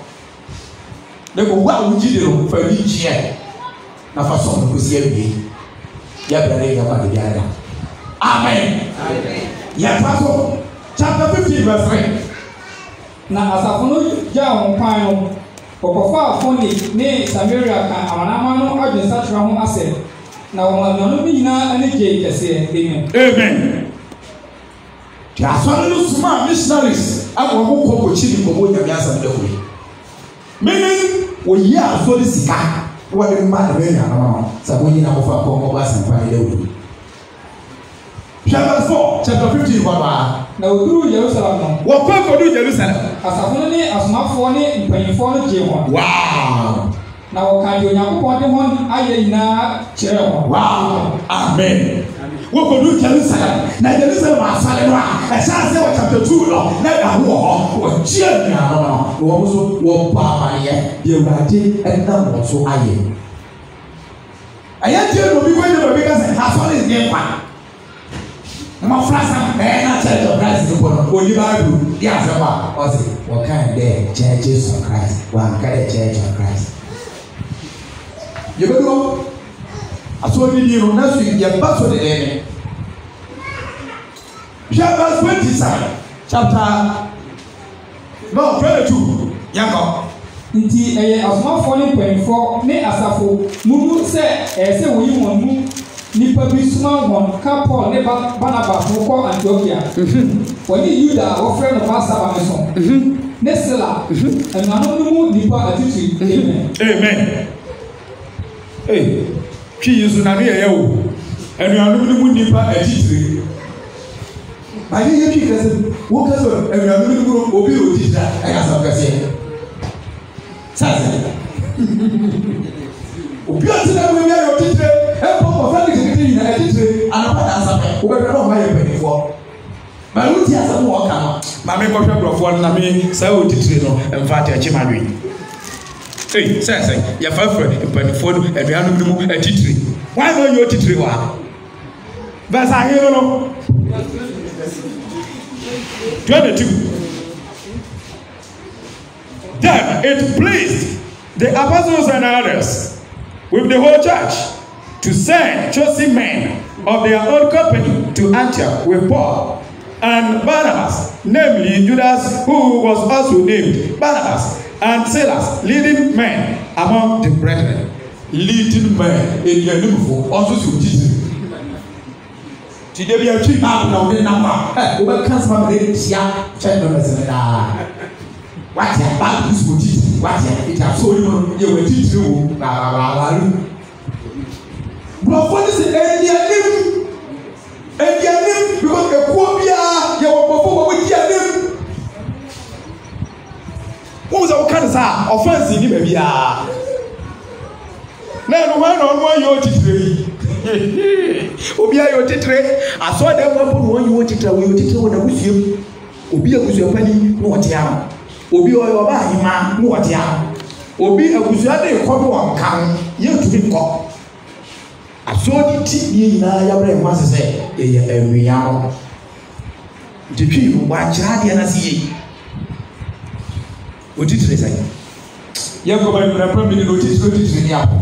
A: ne ko wa wo gide no fa bi kie na fa so no si awie ya bere ya ba de ya amen amen ya paso chapter fifteen verse three.
B: Na asafo no gya wɔn kwan no wɔkɔfa afɔni ne Samaria ka amanama no adwensakyerɛ ho asɛm na wɔn anuanom nyinaa ani gye kɛseɛ. Amen.
D: Amen.
A: Ti asɔre no suma missionaries a wɔn kɔ kɔ kyi ni kɔmɔ nyame asɛm da koyi. Meaning wɔyi asɔre sika wɔde mma ɛbɛyɛ anamama sɛ wɔyi na wɔfa kɔ kɔ asɛm pa ne da koyi. Chapter four, chapter fifteen wɔ ba.
B: Na oduru Jerusalem no.
D: wɔkɔ kɔdu Jerusalem.
B: Asafo no ne asomafoɔ ne mpanyinfoɔ no gye wɔn.
D: Wow.
B: Na wɔka de Onyankopɔn de wɔn ayɛ nyinaa kyerɛ wɔn.
A: Wow. Amen. Wɔkɔdu Jerusalem na Jerusalem asɔre no a ɛhyɛ ase wɔ chapter two no na ɛho wɔ hɔ wɔkyia nnuano no wɔn nso wɔbɔ amanneɛ deɛ Awurade ɛnam wɔn so ayɛ. Ɛyɛ tie na obi kɔ nyɛ na obi ka sɛ asɔre nyɛ nkwa. Ma frasa eh na church of Christ no kono oni Bible dia asema o se what kind there churches of Christ one kind church of Christ you go aso ni ni no na so ye ba so de ne Verse twenty-seven chapter no twenty-two yanko
B: nti ɛyɛ asomafoɔ ne mpanyinfoɔ ne asafo mumu sɛ ɛsɛ woyi wɔn mu nipa bi suma wɔn ka Paul ne Barnabas mo kɔ Antiochia wɔne Yuda a wɔfrɛ no Barsaba ne so ne Sila ɛnuanom no mu nipa atitiri. Amen.
D: Amen. Hey, twi yi so na no yɛ yɛ wo ɛnuanom no mu nipa atitiri.
A: ayi yɛ twi kɛse wo kɛse ɛnuanom no mu obi o titira ɛyɛ asam kɛse sase obi a ti na mo yɛ yɛ o titire ɛpɔ kɔfɛ ne kekere yi na ɛtitire anapa da asapɛ wobɛhwɛ na ɔma yɛ mpanyinfoɔ bɛn ti asɛm wɔ ka no
D: maame kɔhwɛ borɔfoɔ no na me saa wɔ titire no ɛmfa ate akyi ma dwe ei sɛ sɛ yɛfa frɛ mpanimfoɔ no anuanom no mu atitire wan na ɔyɛ ɔtitire wɔ ha bɛsɛ ahe no no twenty-two. Then it pleased the apostles and others with the whole church to send chosen men of their own company to Antioch with Paul and Barnabas, namely Judas, who was also named Barnabas, and Silas, leading men among the brethren.
A: Leading men in the new also to Jesus. Today we are three now now the number. Eh, we can some of the tia check numbers in there. What ya back this would teach? What ya it has so you you will teach you. Ba ba ba. But what is it? And their name, and their name because the phobia you will perform with their name. What was our kind of offense in him? Yeah. Now, why not one you teach me? obi ayo titre aso dem mo no won yo titre wo yo titre wo na busiem obi agusua pani no wote am obi oyo ba hima no wote am obi agusua de ko do won kan ye tumi ko aso di ti ni nyina ya bre ma se se ye enwia no ditwi mo ba kira de na si o titre sai ye ko ba na problem ni no titre titre ni apo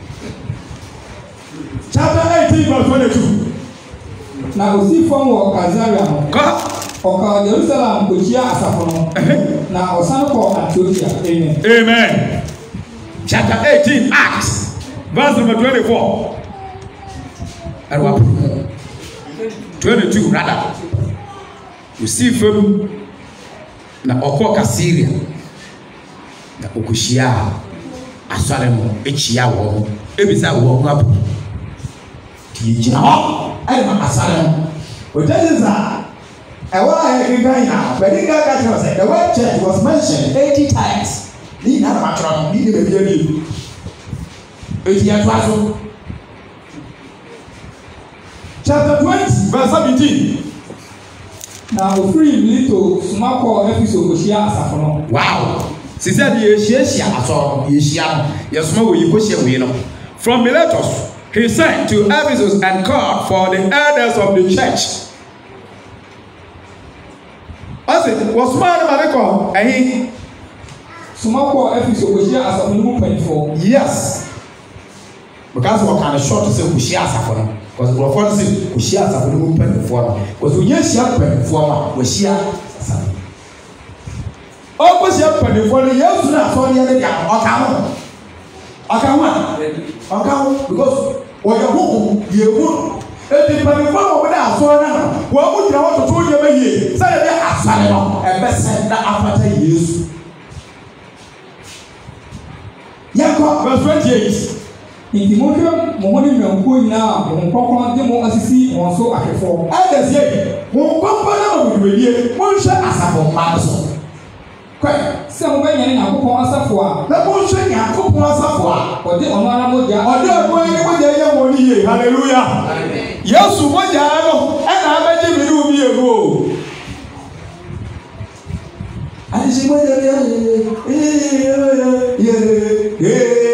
A: chapter eighteen verse twenty-two.
B: Na osi fom wo Kazaria no. Ka. Oka Jerusalem ko chia asafo no. Na osan ko Antiochia. Amen.
D: Amen. Chapter eighteen Acts verse number twenty-four.
A: And what? twenty-two rather. You see from na okoka Syria. Na okushia asaremo echia wo. Ebisa wo ngapu. Yijina ho ai ma asare o tells that I want to guy now but the guy that was the word church was mentioned eighty times ni na ma tro ni de be ni e ti atwaso chapter twenty verse seventeen.
B: Na ofri milito smako episode ko shia asafo no.
A: Wow, she said ye shia shia aso ye shia ye sma wo yi ko shia we no.
D: From Miletus he sent to Ephesus and called for the elders of the church. As it was man Maleko, and he
B: smako episode ko shia asafo no twenty-four.
A: Yes, because what kind of short to say ko shia asafo no. Because we want to say we share something we pen before. Because we just share pen before we share something. Oh, we share pen before the years na so near the account. Account. Account because we are who you who. E di pen before we da so na. We mu tira what to you be here. Say be asale no. E be send na after years. Yakob verse twenty-eight.
B: Nti mo hwɛ mo ho ne nwanko nyinaa mo nkɔkɔ de mo asisi wɔn so ahwefo
A: ɛdɛ sɛ mo nkɔkɔ na mo dwedie mo nhwɛ asafo mma so kɔ
B: sɛ mo bɛ nyɛ Nyankopɔn asafo a
A: na mo nhwɛ Nyankopɔn asafo a
B: ɔde ɔno ara mogya
A: ɔde ɔno ani mogya yɛ wɔn ni yie hallelujah Yesu mogya no ɛna abɛgye mi ne obi yɛ go adisi mogya yɛ yɛ yɛ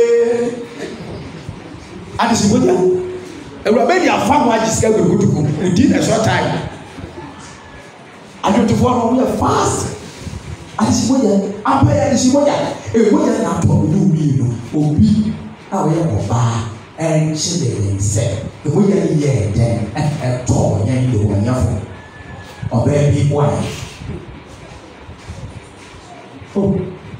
A: adisi mogya ewurabe di afa ho agye sika gudugudu within a short time adwotofo no we are fast adisi mogya apa ya adisi mogya e mogya na to no obi no obi a we ɔbaa ɛnkyɛ de nsɛ e mogya ni yɛ den ɛtɔ yɛn de wɔn yafo ɔbaa bi boa oh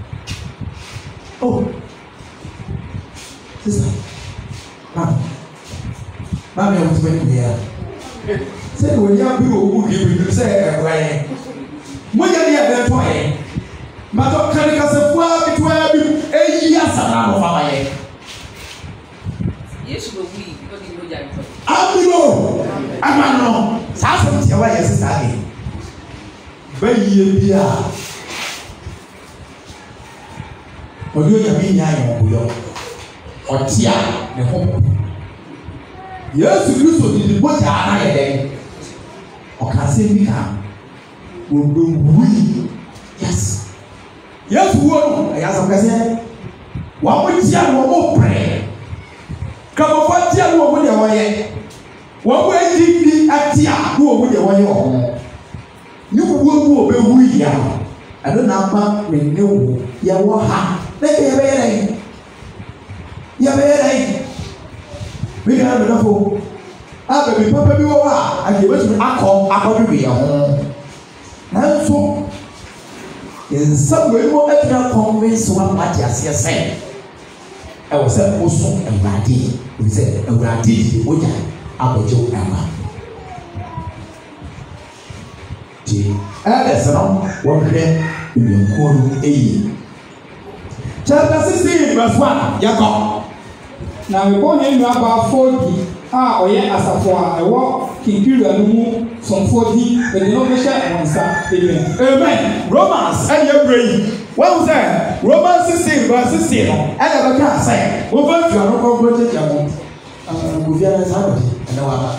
A: oh sister Mami, mami ọmọ tí wọ́n ti yà. Sẹ́ni wọ́n yá bí òwú di ibi sẹ́ ẹ̀rọ yẹn. Mo yẹ ní ẹ̀bẹ̀ tọ́ yẹn. Màtọ́ kàníkàsẹ̀ fún wa bí tí wọ́n yá bí eyi asàrà lọ fama yẹn.
E: Yéṣu ló wí ó di ìlú jàre.
A: Amúlò amánà sáà sọ̀rọ̀ tí a wá yẹ sísá yẹn. Bẹ́ẹ̀ yẹ bí a. Ọdún yẹn mi nyà yẹn wọ̀ yọ. Ọtí a ne ho Yesu Kristo di di bọjà ana yẹ dẹ ọkasẹ bi ka odo wui yes Yesu wo no ẹyà sọ kẹsẹ wọn mo tia wọn mo pẹrẹ kàmọfọ tia wọn mo deɛ wɔyɛ wọn mo edi bi atia wọn mo deɛ wɔyɛ ɔmo ne wuo mu ọbẹ wui ya ɛdo n'apa ne ne wo yɛ wɔ ha ne yɛ bɛ yɛ dɛ. Yabere we ga be nafo a be bi papa bi wo wa a ke wetu akọ akọ bi ya ho na so in some way mo atra convince one party ase ase e wo se o so Ewurade we say Ewurade di oja abejo ama ti ele se no wo hwe bi nko no eyi chapter sixteen verse one Yakob
B: na mebɔ ne nua baafo di a ɔyɛ asafo a ɛwɔ kinkiria no mu sɔmfo di ɛde no bɛhyɛ wɔn nsa amen
A: amen Romans ɛne ɛbrɛ yi wɔn sɛ Romans sixteen verse sixteen no ɛna bɛka sɛ wɔfa fia no kɔnkɔn kyekya mo Kofi Annan and now.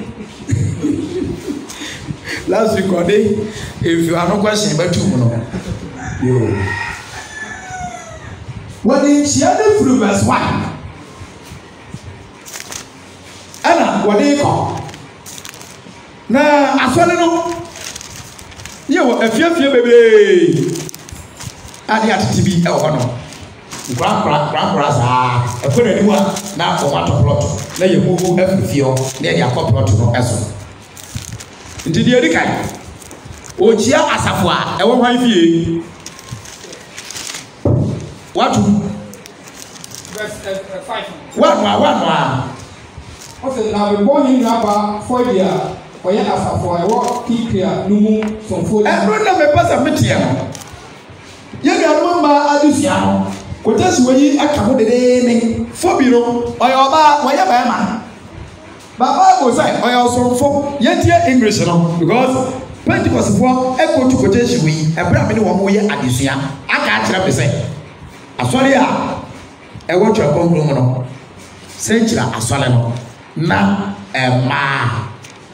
D: Last week, if you have no question, but two more.
A: Yo. When she had the through verse one. Anna, what do you call? Now, I saw no. You a few few baby. I had to be a one. Grand grand grand brother, a put anyone now for one plot. Let you move every few near your plot to no person. Into the other kind. Ochia Asafwa, a one fee. What?
B: Verse five.
A: One, one, one.
B: Okay, now we born in Naba for the or ya Asafwa, I walk keep here, no more some food.
A: And run up a pass of Mitiam. You got one by Adusiano. What does we account the name? Fobino, or your bar, or your man. But Bible say, I also for yet here English, because Pentecost for echo to quotation we a brand one way at this year. I can't tell me say. I saw ya. I want your conclusion. Century, I saw them. Na a ma.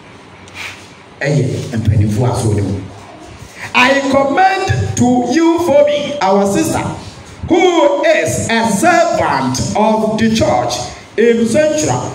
A: Eh, and penny for us. I commend to you, Phoebe, our sister, who is a servant of the church in Central.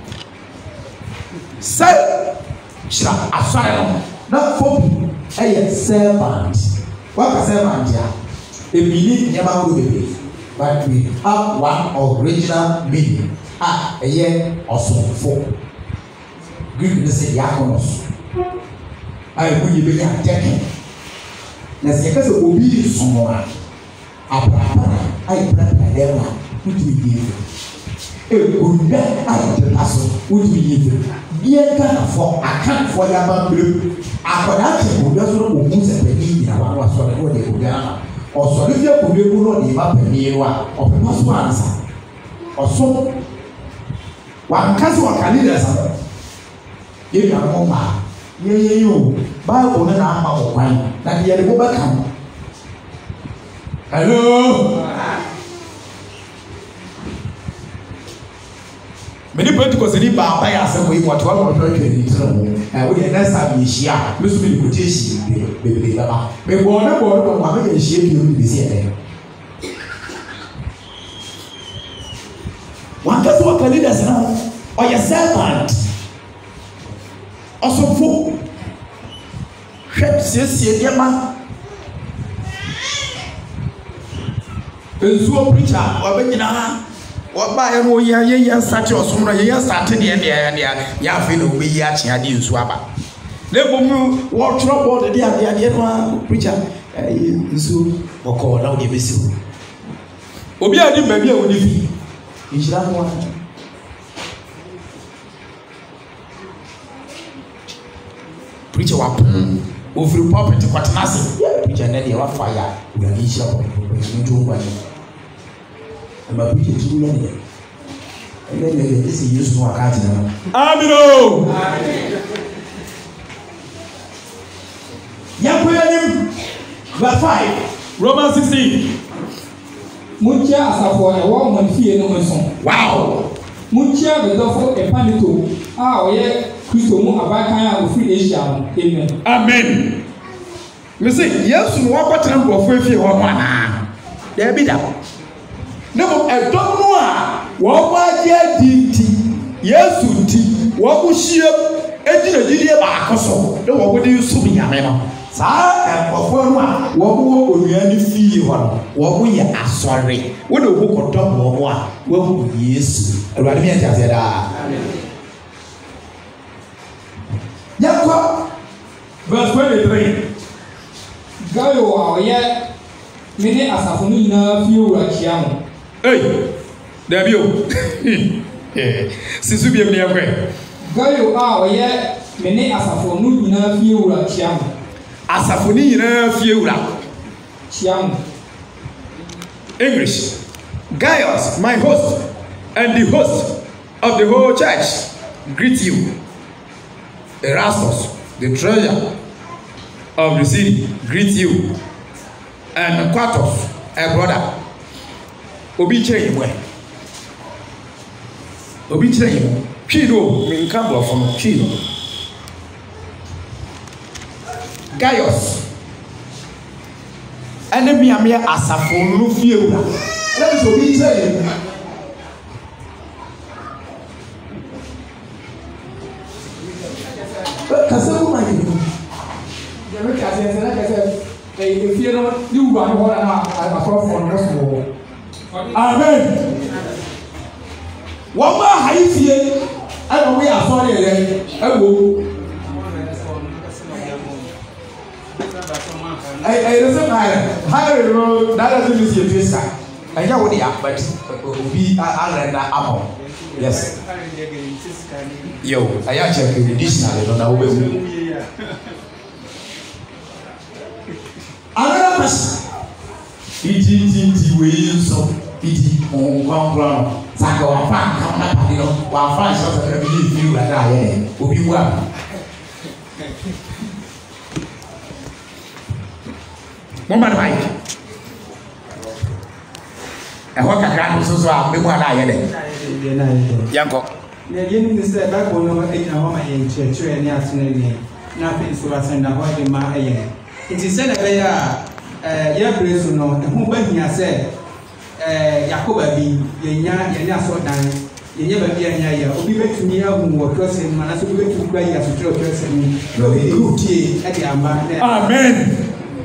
A: Sir, I saw them. Not Phoebe, a servant. What a servant, yeah. A meaning never will be, but we have one original meaning. Ah, a year or so for. Greek is a diakonos. I will be a taking. Let's get us a obedience someone. I pray them, which we give. A good bed, I the pastor, which we give. Dear God, for I can't for your man. After that, we just don't move and believe in our was for the body of Ghana. Or so if you could do not give up a meal of the most answer. Or so one cousin or candidate. If you are more, ye you buy one and a half of wine, that you go back home. Hello. Many Pentecost in Baba as we want to have a very and we next time you share, Miss Militation, baby, Baba. We want to go to Mamma and shape you in this year. One cousin or candidate now. Or your servant, also for Shed says, dear man, a zoo preacher, or Benina, or by a more year, such or sooner, year started the end, and Yafin will be yachting at you, Swaba. Never move, watch trouble the dear, the dear one preacher, a zoo or call out the vessel. Obia did baby, would be. You should have one. Preacher wa over the pulpit kwatenase preacher na dey wa fire we are issue we do one and my preacher do one there and then this is use no account now amino ya kwanim verse five Romans sixteen
B: Munchia Asafo e wo mon fie no so
A: wow
B: Munchia be dofo e panito ah oye Kristo mu abakan a ofiri Asia no amen
D: Amen.
A: Me say yes no wa kwatena mbofo efie ho ana there be that no e don no a wo kwa je dinti Yesu ti wo ku hie ejina jidie ba akoso de wo bodi sum nyame no saa mbofo no a wo wo onua ni fie ho no wo wo ye asori wo de wo ko dom wo mo a wo wo Yesu Awurade me ante ase da Yakwa
B: verse twenty-three Gayo a oye mene asafo no nyina fie owura kia mo
D: Hey, there you. Sisu bi emni akwe.
B: Gayo a oye mene asafo no nyina fie owura kia mo
D: Asafo ni nyina fie owura
B: kia mo
D: English. Gaius, my host, and the host of the whole church, greet you. Erastus, the treasurer of the city, greet you. And Quartus, a brother. Obi chere yimwe. Obi chere yimwe.
A: Twi no me nka blofo no twi no. Gaius. Ene mi ame asafo no fie wura.
C: Let me show you say. Kasabu mai.
B: Ya me kasi ese na kase e e fie no ni wura no hora na akofo no so.
A: Amen. Wọ́n máa ha yí fie ẹ̀ wọ́n yà sọ́ọ́ yẹ ẹ̀ wò. Ẹ̀ ẹ̀ ṣe máa yẹ high road that doesn't mean you face that. Ẹ̀ yẹ wo ni but obi alẹ̀ na amọ̀ yes. Yo ẹ̀ yà check the dictionary lọ́nà owó ewu. Another person. Iti iti iti wei nso iti nkwankwan saka wafa nkam na pade no wafa nso saka bi ni fi wura da ye obi wu a mo ma mai e ho kakra no so so a me mu ala ye de yanko
F: na yin ni se ba ko no e na ho ma ye che che ni asene ni na pe so ba san na ho de ma aye iti se na be ya eh ya bresu no e ho ba hia se eh yakoba bi ye nya ye nya so dan ye nya ba bi anya ya obi betumi ahu wo trose ma na so bi betumi ba ya so trose ni no bi ku tie e di amba
A: amen.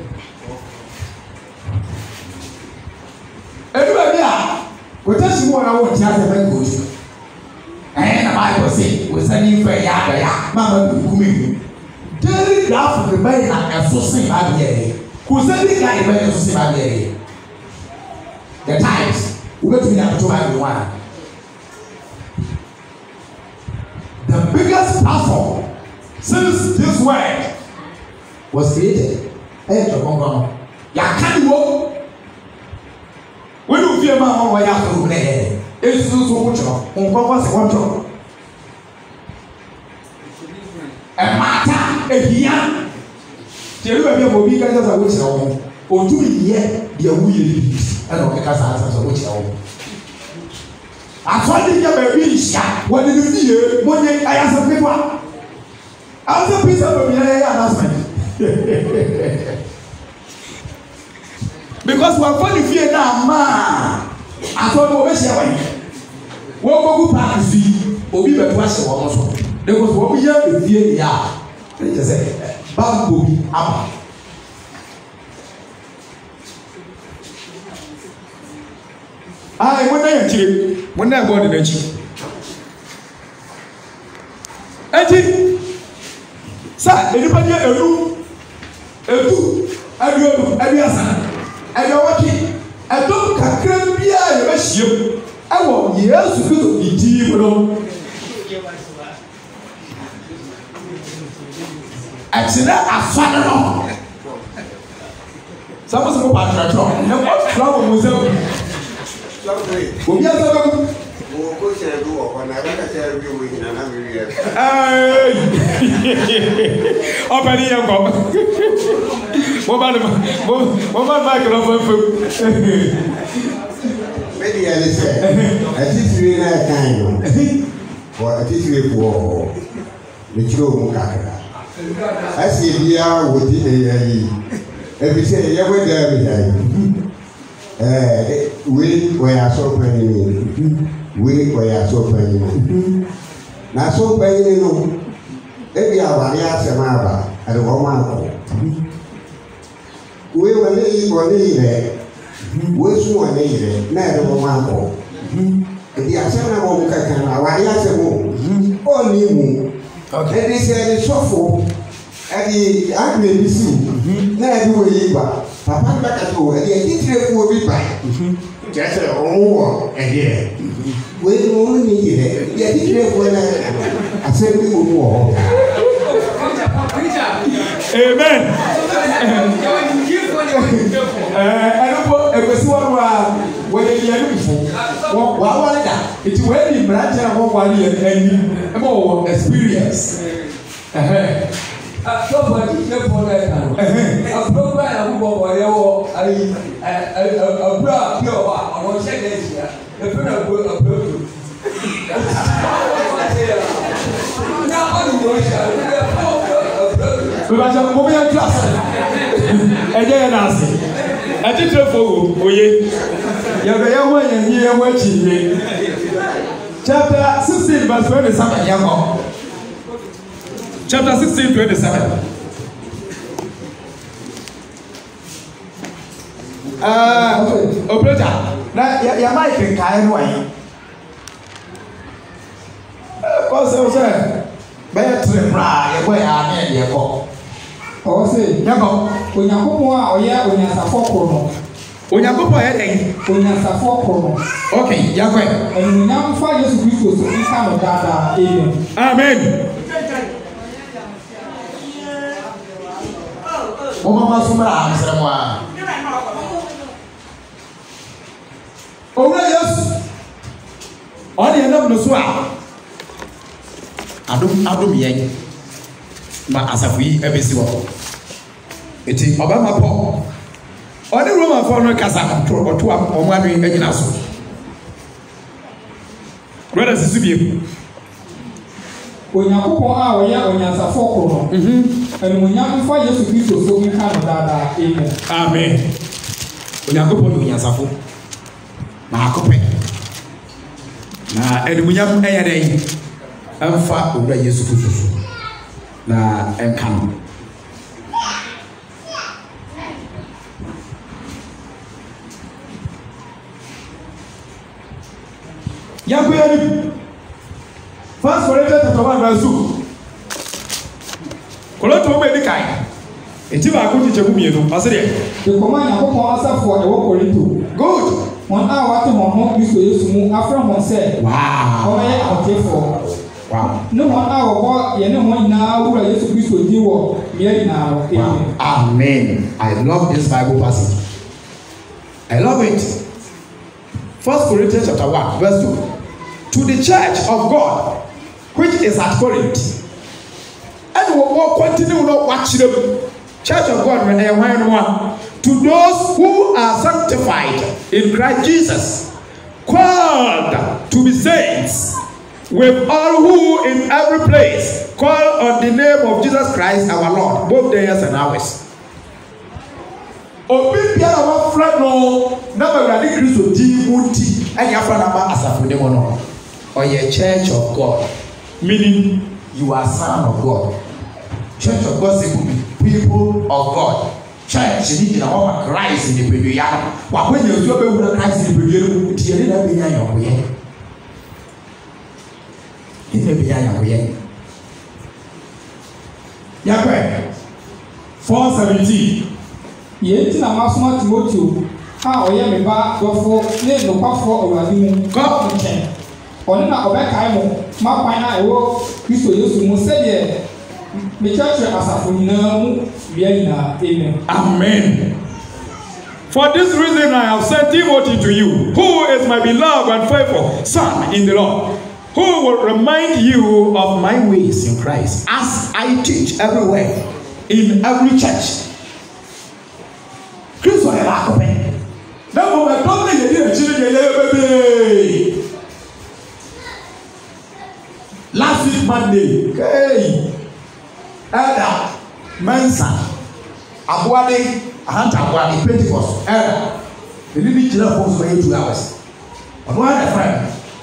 A: Everybody ah kota si mo na wo ti ase ba go ju eh na Bible say we say ni fe ya da ya mama ku mi daily graph the bay na eso sin ba bi e ku say ni ka e ba eso sin ba bi e the times we go to the to my one the biggest platform since this word was created eh to come from ya kan wo when you feel my own way out of there it's so so much on purpose one job e mata e hia tell you be obi ka just away say o tu ye de awuye bi and o ka sa sa so which e wo afọdị ya ba bi sia wo de ni ye mo nye aya sa pe wa after peace of me ya announcement because we are funny fear na ma afọdị wo be sia wa wo go go park fi obi be to ase wo so because wo bi ya be fie ya they say ba go bi aba ai mo na yekire mo na go de nachi enti sa enipa dia elu etu aduodu aduasa adawaki adom kakra bia ye ba hiem ewo Yesu Kristo idi no atina afana no sabo sabo pa tra tra e ko tra mo mo obi asa ba
G: o ko se do o na ba ka se bi o ina na mi ri
A: ai o pa ni yan ko mo ba mo mo ba ba ko fo fo
G: me di ele se a ti ti na kan no o a ti ti ko le chiro mu kakra asi bia wo ti e yi e bi se ye we da bi dai eh we we are so praying we we are so praying na so praying no e bi awari asema aba ade wo ma ko we we le ko le ile we su wa le ile na ade wo ma ko e bi asema wo ka kan awari asemo o ni mu okay e di se di sofo e di agbe bi si na ade wo yi ba papa ba ka to e di tire fu obi ba jese owo e die we mo ni ile e di tire fu na asem ni mo wo
A: amen eh enopo ekwesi wonu a we ye ye nufo wo wa wa da iti we ni branch na wo wa ni ani e mo wo experience eh
H: Àtọ́gbà tí ṣe fún ẹ̀ kàn. Àtọ́gbà yà ń bọ̀ wọ̀ yẹ wọ ayi àbúrò àbí ọ̀wà àwọn iṣẹ́ yẹn ṣìyà. Ebi náà gbé àbúrò tó.
D: Baba jẹ mo bí yẹn class. Ẹ jẹ́ yẹn náà sí. Ẹ ti tẹ fowó oyè. Yàgbẹ́ yẹn wọ́n yẹn yí yẹn wọ́n ẹ̀kí yẹ. Chapter sixteen verse twenty-seven yẹn kọ́. Chapter sixteen twenty-seven. Uh, operator, na ya ya mic kai no ayi. Eh, ko se o se. Ba ya tre bra, ye boy a na ye ko.
B: O se,
D: ya ko.
B: Onyankopon a oye onyansafo koro no.
D: Onyankopon ye den.
B: Onyansafo koro no.
D: Okay, ya ko.
B: Enu nyamfa Yesu Kristo so nka no dada. Amen.
D: Amen. Mo mama sumra amsere mo a. Owura Yesu ɔne ɛnam no so a adom adom yɛn ma asafo yi ɛbɛsi wɔ eti ɔbɛma pɔ ɔne romanfoɔ no kasa ɔto ɔmo ano anyina so brother sisu biem
B: Onyankopɔn a ɔyɛ onyansafo koro no ɛnumonyam mfa Yesu Kristo so nka no dada. Amen.
D: Amen. Onyankopɔn yɛ onyansafo maako pɛ na ɛnumunyam ɛyɛ dɛn ɛmfa owura Yesu Kristo so na ɛnka no yakoya ni First Corinthians chapter one verse two Koloto wo edi kai eti ba ko tiche mu mienu ase de
B: de kɔma Nyankopɔn asafo ɛwɔ Korinto.
D: Good.
B: Wɔn a wɔate wɔn ho Kristo Yesu mu afrɛ wɔn sɛ wɔbɛyɛ ahotefoɔ. Ne wɔn a wɔbɔ yɛne wɔn nyinaa wura Yesu Kristo din wɔ mmea nyinaa wɔ.
A: Amen. I love this Bible passage. I love it. First Corinthians chapter one verse two. To the church of God which is at Corinth. And we will continue to watch them. Church of God when they are one. To those who are sanctified in Christ Jesus, called to be saints, with all who in every place call on the name of Jesus Christ our Lord, both theirs and ours. Obi biara wa fra no na ba wurade Kristo di muti and ya fra na ba asafo de mo no. Or ye church of God, meaning you are son of God. Church of God say people of God. Church ni jina wa Christ ni pedu ya wa kwenya osu be wura Christ ni pedu no tie na be nya yoye ni be nya yoye ya kwe four seventeen
B: Ye ti na masoma Timoteo a ɔyɛ me ba dɔfo ne nokwafo Awurade mu God nkyɛn. Ɔne na ɔbɛkae mo makwan a ɛwɔ Kristo Yesu mu sɛdeɛ mekyerɛkyerɛ asafo nyinaa mu bia nyinaa. Amen.
D: Amen. For this reason I have sent Timothy to you, who is my beloved and faithful son in the Lord, who will remind you of my ways in Christ, as I teach everywhere, in every church.
A: Kristo ya ba ko pe na mo me don ne ye di chiri de ye bebe last week Monday hey Elder Mensa Abuade Ahanta Abuade Pentecost Elder the living children for for two hours ono had a friend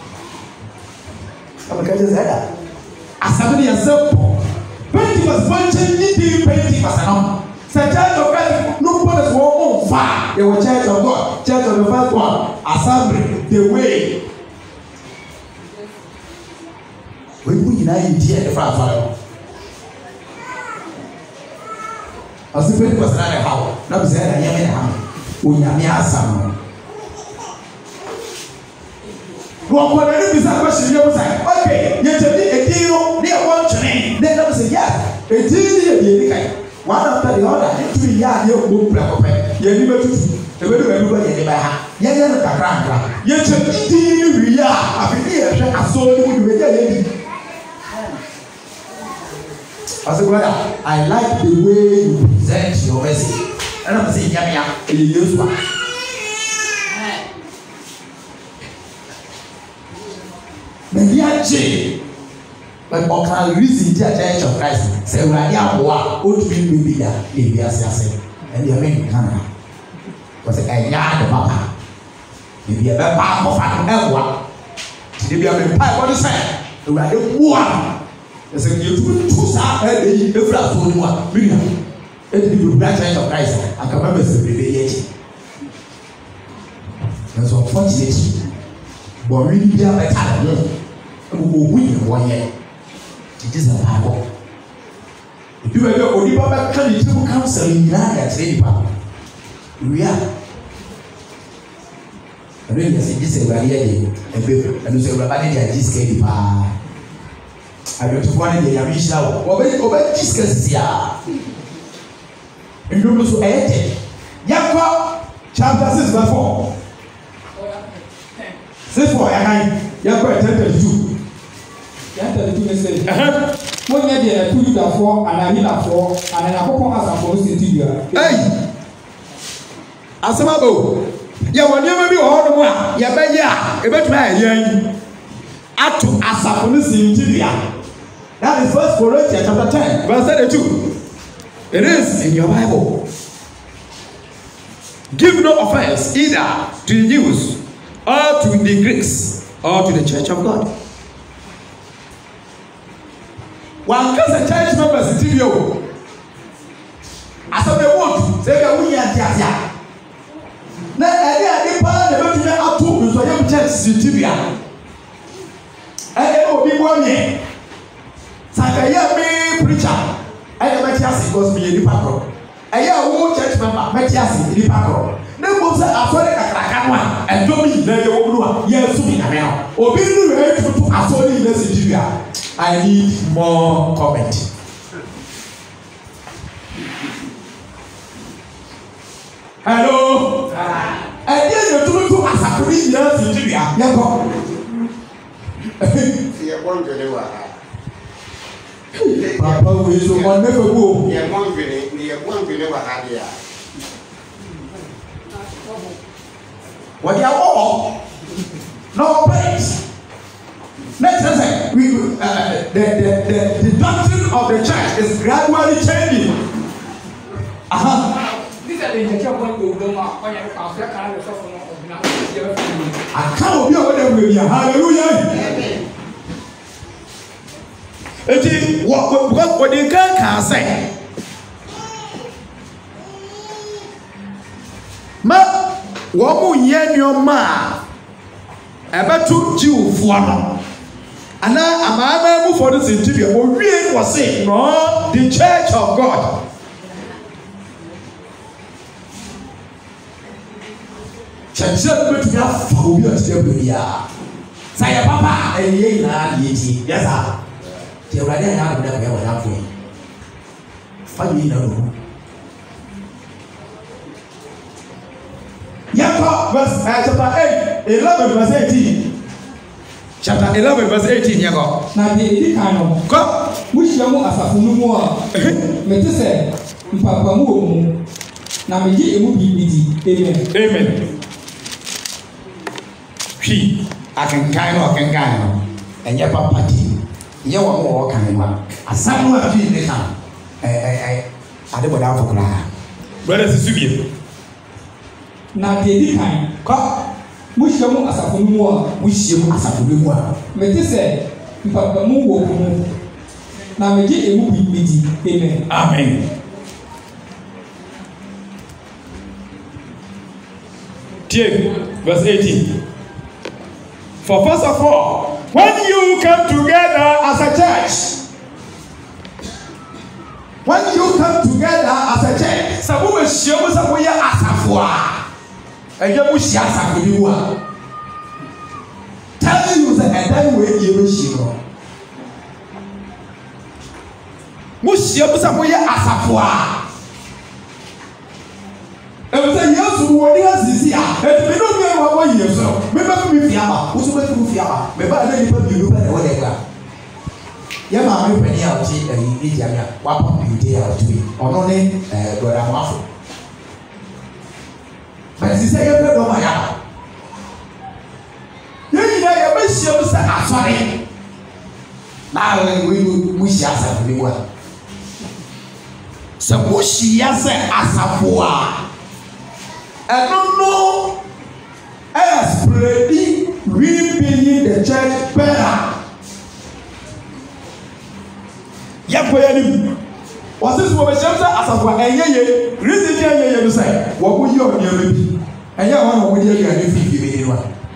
A: I'm going to say that asabili yourself Pentecost function ni di Pentecost no say church of God nobody is one far they were church of God church of the first one assembly the way when we unite here the first one as the Pentecost na how na be say na yeme na ha onyame asam no ko na ni bisa question you say okay you tell me a deal they want to me then I say yeah a deal dey dey kai one after the other to be ya dey go pra ko pe ye ni betutu e be do be do ye ba ha ye ye no kakra nkra ye tell me deal wi ya afi ni ye hwe aso ni mu be ye ye as a brother, I like the way you present your message. And I'm saying, Yamia, you use one. Maybe I change. but ọ̀kan reason ti a church of Christ sẹ ewurade aboa o tumi n bẹ bi da ebi ase ase ẹni ẹmi nkan na wọ́n sẹ ẹ̀yà de papa ebi ẹ bẹ pa akọfa ẹwà ti de bi a bẹ pa ẹwà de sẹ ewurade wua ẹsẹ kìí tu tu saa ẹ lè yi efura so ni mu a mìíràn ẹ ti di bi bra church of Christ akama bẹ sẹ bẹbẹ yẹ ẹkyi ẹsọ unfortunately bọ̀rí bí a bẹ ta lẹ mọ ẹmu ogun yìí wọ́n yẹ títí sẹ baako ebi bẹ bẹ onipa bẹ ká ní tìmú kánsẹ̀lì nyinaa yà kyerẹ nípa wíyà ẹnu yẹ sẹ jí sẹ ewurade yẹ de ẹgbẹ ẹnu sẹ ewurade bá ní di àjí sika yẹ di paa adwotofo ne de yàrá ìhyira wọ ọbẹ ọbẹ jí sika sisi a ndúmọ so ẹyẹ tẹ yakọ chapter six verse four six four yà kàn yakọ ẹ ten thirty two
B: ten thirty two ne sẹ mo nyɛ deɛ ɛtu yudafoɔ anahinafoɔ ananakɔkɔ asafoɔ si ti bia.
A: ɛyi asɛm abo yɛ wɔ nneɛma bi wɔ hɔ nom a yɛbɛyɛ a ebɛtumi ayɛ yɛn ato asafo no si ti bia. That is First Corinthians chapter ten verse thirty-two. It is in your Bible. Give no offense either to the Jews or to the Greeks or to the church of God. One case church members in T V O. As of the word, say that we are here. Now, I did part of the document up to so young church in T V O. I will be one year. Sakaya me preacher. I am Matthias because me in the park. I am one church member, Matthias in the park. No one said I saw the Kakakanwa and told me that you will do. Yes, to me now. Obi no ready to I saw the Nigeria. I need more comment. Hello. I did you do as a three years in Nigeria. Yeah,
G: Yeah, one very well.
A: Papa, we so one never go.
G: Yeah, one very, yeah, one very well had here.
A: What you are all? No praise. Next lesson, we uh, the, the the the doctrine of the church is gradually changing. Uh-huh.
B: This is the church point to go ma on your after can you suffer no obina.
A: I can't be over there with you. Hallelujah.
G: Amen.
A: Eti what what what they can can say. Ma wo mu ye nyoma ebe tu jiwfo no. Ana amama mu for this interview o wie was say no the church of God. Church be to have for you as the ya. Say papa e ye na ye ti. Yes sir. The radio ya da be wa na fo. Fa mi na no. Yakob verse uh, chapter eight, eleven verse eighteen. Chapter eleven verse eighteen, Yakob.
B: Na de edi kan no.
A: Ko.
B: Wuhia mu asafo no mu a. Mete sɛ mpapa mu wɔ mu. Na me gye emu bi di. Amen.
A: Amen. Hwi akenkan no akenkan no. Enye papa di. Nye wo mo wo kan ma. Asam no afi ne kan. Eh eh eh ade boda afọ kra. Brother Sisubie.
B: Na de edi kan.
A: Ko.
B: Wuhia mu asafo no mu a.
A: Wuhia mu asafo no mu a.
B: Mete sɛ mpapa mu wɔ mu. Na me gye emu bi di. Amen.
A: Amen. Verse eighteen. For first of all, when you come together as a church, when you come together as a church, some will show us we are asafua, and you will share asafua. Tell you that and then we you will show. Mushia was a way asafua. And say yes, who was here? And we don't know what you so. Maybe we fiama, who's going to fiama. Maybe I don't even know whatever. Yama, I'm penny out here and you need Yamia. What pump you dare to be? Or no name, but I'm awful. But she said, you're not my hour. You know, you're a sorry. na we mu hyia asafo bi wa sɛ mo hyia sɛ asafo a ɛno no ɛyɛ spreading we being the church better yɛkɔ yɛ nim wɔsi so wɔbɛhyɛm sɛ asafo a ɛyɛ yɛ reason yɛ yɛ yɛ no sɛ wɔn yi ɔnneɛma bi ɛyɛ wɔn a wɔn de aduane firi fie bi di no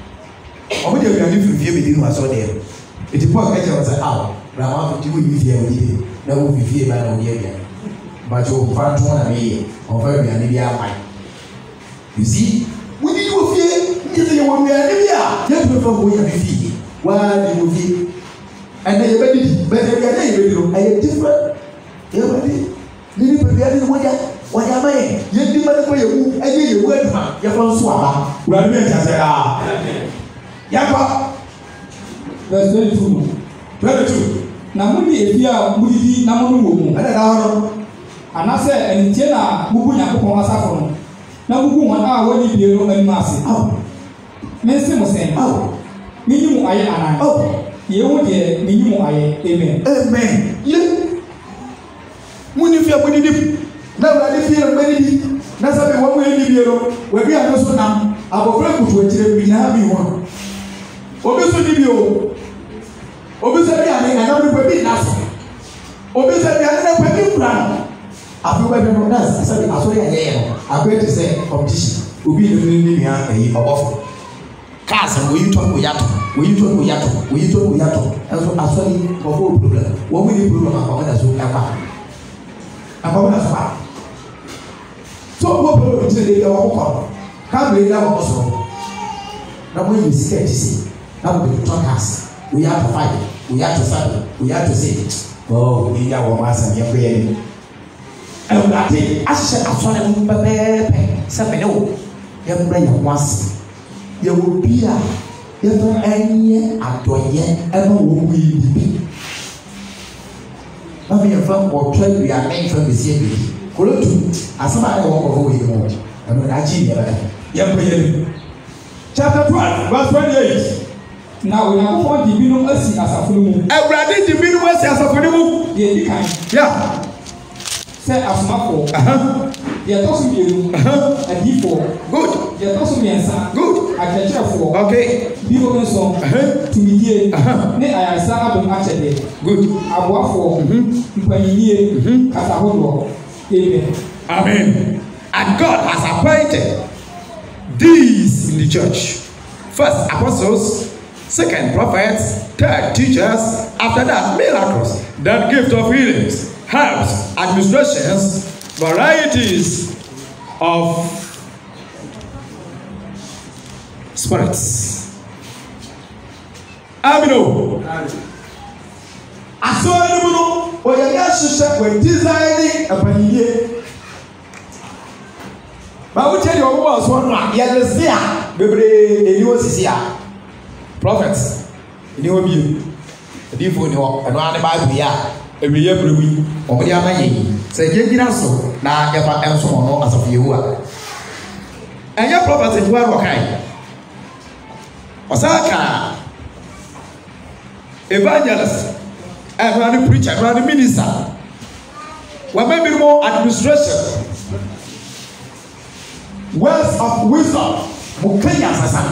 A: a wɔn de aduane firi fie bi di no a sɔ deɛ eti paul ɛkyɛ wɔn sɛ aw rama fiti wo yi fie wo yi na wo fi fie ba na wo yɛ aduane bàtɛ o fa tó na mi yɛ ɔfa aduane bi ama you see wo di wo fie nye sɛ yɛ wɔ aduane bi a yɛ tó fɛ wo yɛ bi fie waa di wo fie ɛnna yɛ bɛ di bɛ aduane yɛ bɛ di no ɛyɛ different yɛ bɛ di ne ni pɛpɛ yɛ di wo ya wɔde ama yɛ yɛ di ma ne ko yɛ wu ɛyɛ yɛ wu aduma yɛ fɔ nso aba wura ne yɛ kyerɛ aa yakɔ
B: verse twenty two
A: twenty two
B: na mo ni efi a mo didi na mo no wɔ mu
A: ɛna da hɔ
B: anasɛ ɛntie na bubu Nyankopɔn asafo no na bubu wɔn a wɔde bie no anim ase me nse mo sɛn me nyi mo ayɛ anan yɛ ho deɛ me nyi mo ayɛ amen
A: amen yɛ mo ni fi a mo didi na wurade fie no bɛdidi na sɛ bɛ wɔn mo yɛ dibie no wɔbi a no so nam abɔfra kutu akyire bi na bi wɔn obi so dibi o obi sɛ bi a ne ɛnam no bɛbi na so obi sɛ bi a ne na bɛbi kura no afi bɛbi no na sɛ bi asɔre a yɛyɛ no akɔyɛ te sɛ competition obi ne ne ne nua ɛyi ɔbɔfo kaasa woyi tɔ ko yato woyi tɔ ko yato woyi tɔ ko yato ɛnso asɔre kɔfɔ problem wɔn mo ni problem akɔmɔ na so ɛkɔ akɔmɔ na so a so wo bolo ti de yɛ wɔn kɔ kaabere na wɔn sɔrɔ na mo yi sika ti si na mo de tɔ kaasa woyi ato five woyi ato seven woyi ato six ɔɔ eyi a wɔn asɛm yɛ kɔyɛ ni ɛwurade ahyehyɛ asɔre mu pɛpɛɛpɛ sɛ mene wo yɛ mbura yɛ ho ase yɛ wɔ bi a yɛ fɛ ɛnyɛ adɔyɛ ɛma wɔn mu yi bibi na mi yɛ fɛ ɔtɔ aduane nfɛ besi ebi kolotu asɛm a yɛ wɔn kɔfɔ wɔ yi mu ɛno na agye yɛ bɛka yɛ kɔyɛ ni chapter twelve verse twenty eight.
B: na Onyankopɔn di binom asi asafo no mu
A: ɛwurade di binom asi asafo no mu
B: deɛ di kan
A: ya
B: sɛ asomafoɔ deɛ ɛtɔ so mmienu adiifoɔ
A: good
B: deɛ ɛtɔ so mmiɛnsa
A: good
B: akyerɛkyerɛfoɔ
A: okay
B: bio nson tumidie ne ayaresa adom akyɛdeɛ
A: good
B: aboafoɔ mpanyinie kasa ahodoɔ amen
A: amen and God has appointed these in the church first apostles second prophets third teachers after that miracles then gift of healings helps administrations varieties of spirits amino asɔre mu no ɔyɛ yɛ ahyehyɛ wɔ design ɛpanyinye baabu kyɛ deɛ ɔmo wɔ so no a yɛde se a bebree eni wɔ sisi a prophet eni wɔ bie ediifo ni hɔ ɛno ane baabu yi a ewia bere mu yi ɔmo de ama yɛn yi sɛ yɛn gyina so na yɛfa ɛnso wɔn no asafo yehu a ɛnyɛ prophet ntiwa no ɔkan ɔsan ka evangelist ɛno ane preacher ɛno ane minister wɔn bi mo administration words of wisdom mo kenya sasa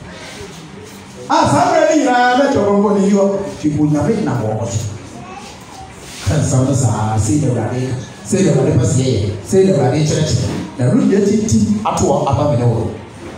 A: a saa bɛrɛ ne nyinaa bɛ tɛ wɔn bɔ ne yɔ fi mo nyame na wɔn so kansa no saa sei na awurade sei na awurade pɛsɛ yɛ sei na awurade kyerɛkyerɛ na ɛno deɛ titi ato wɔ aba mene wɔ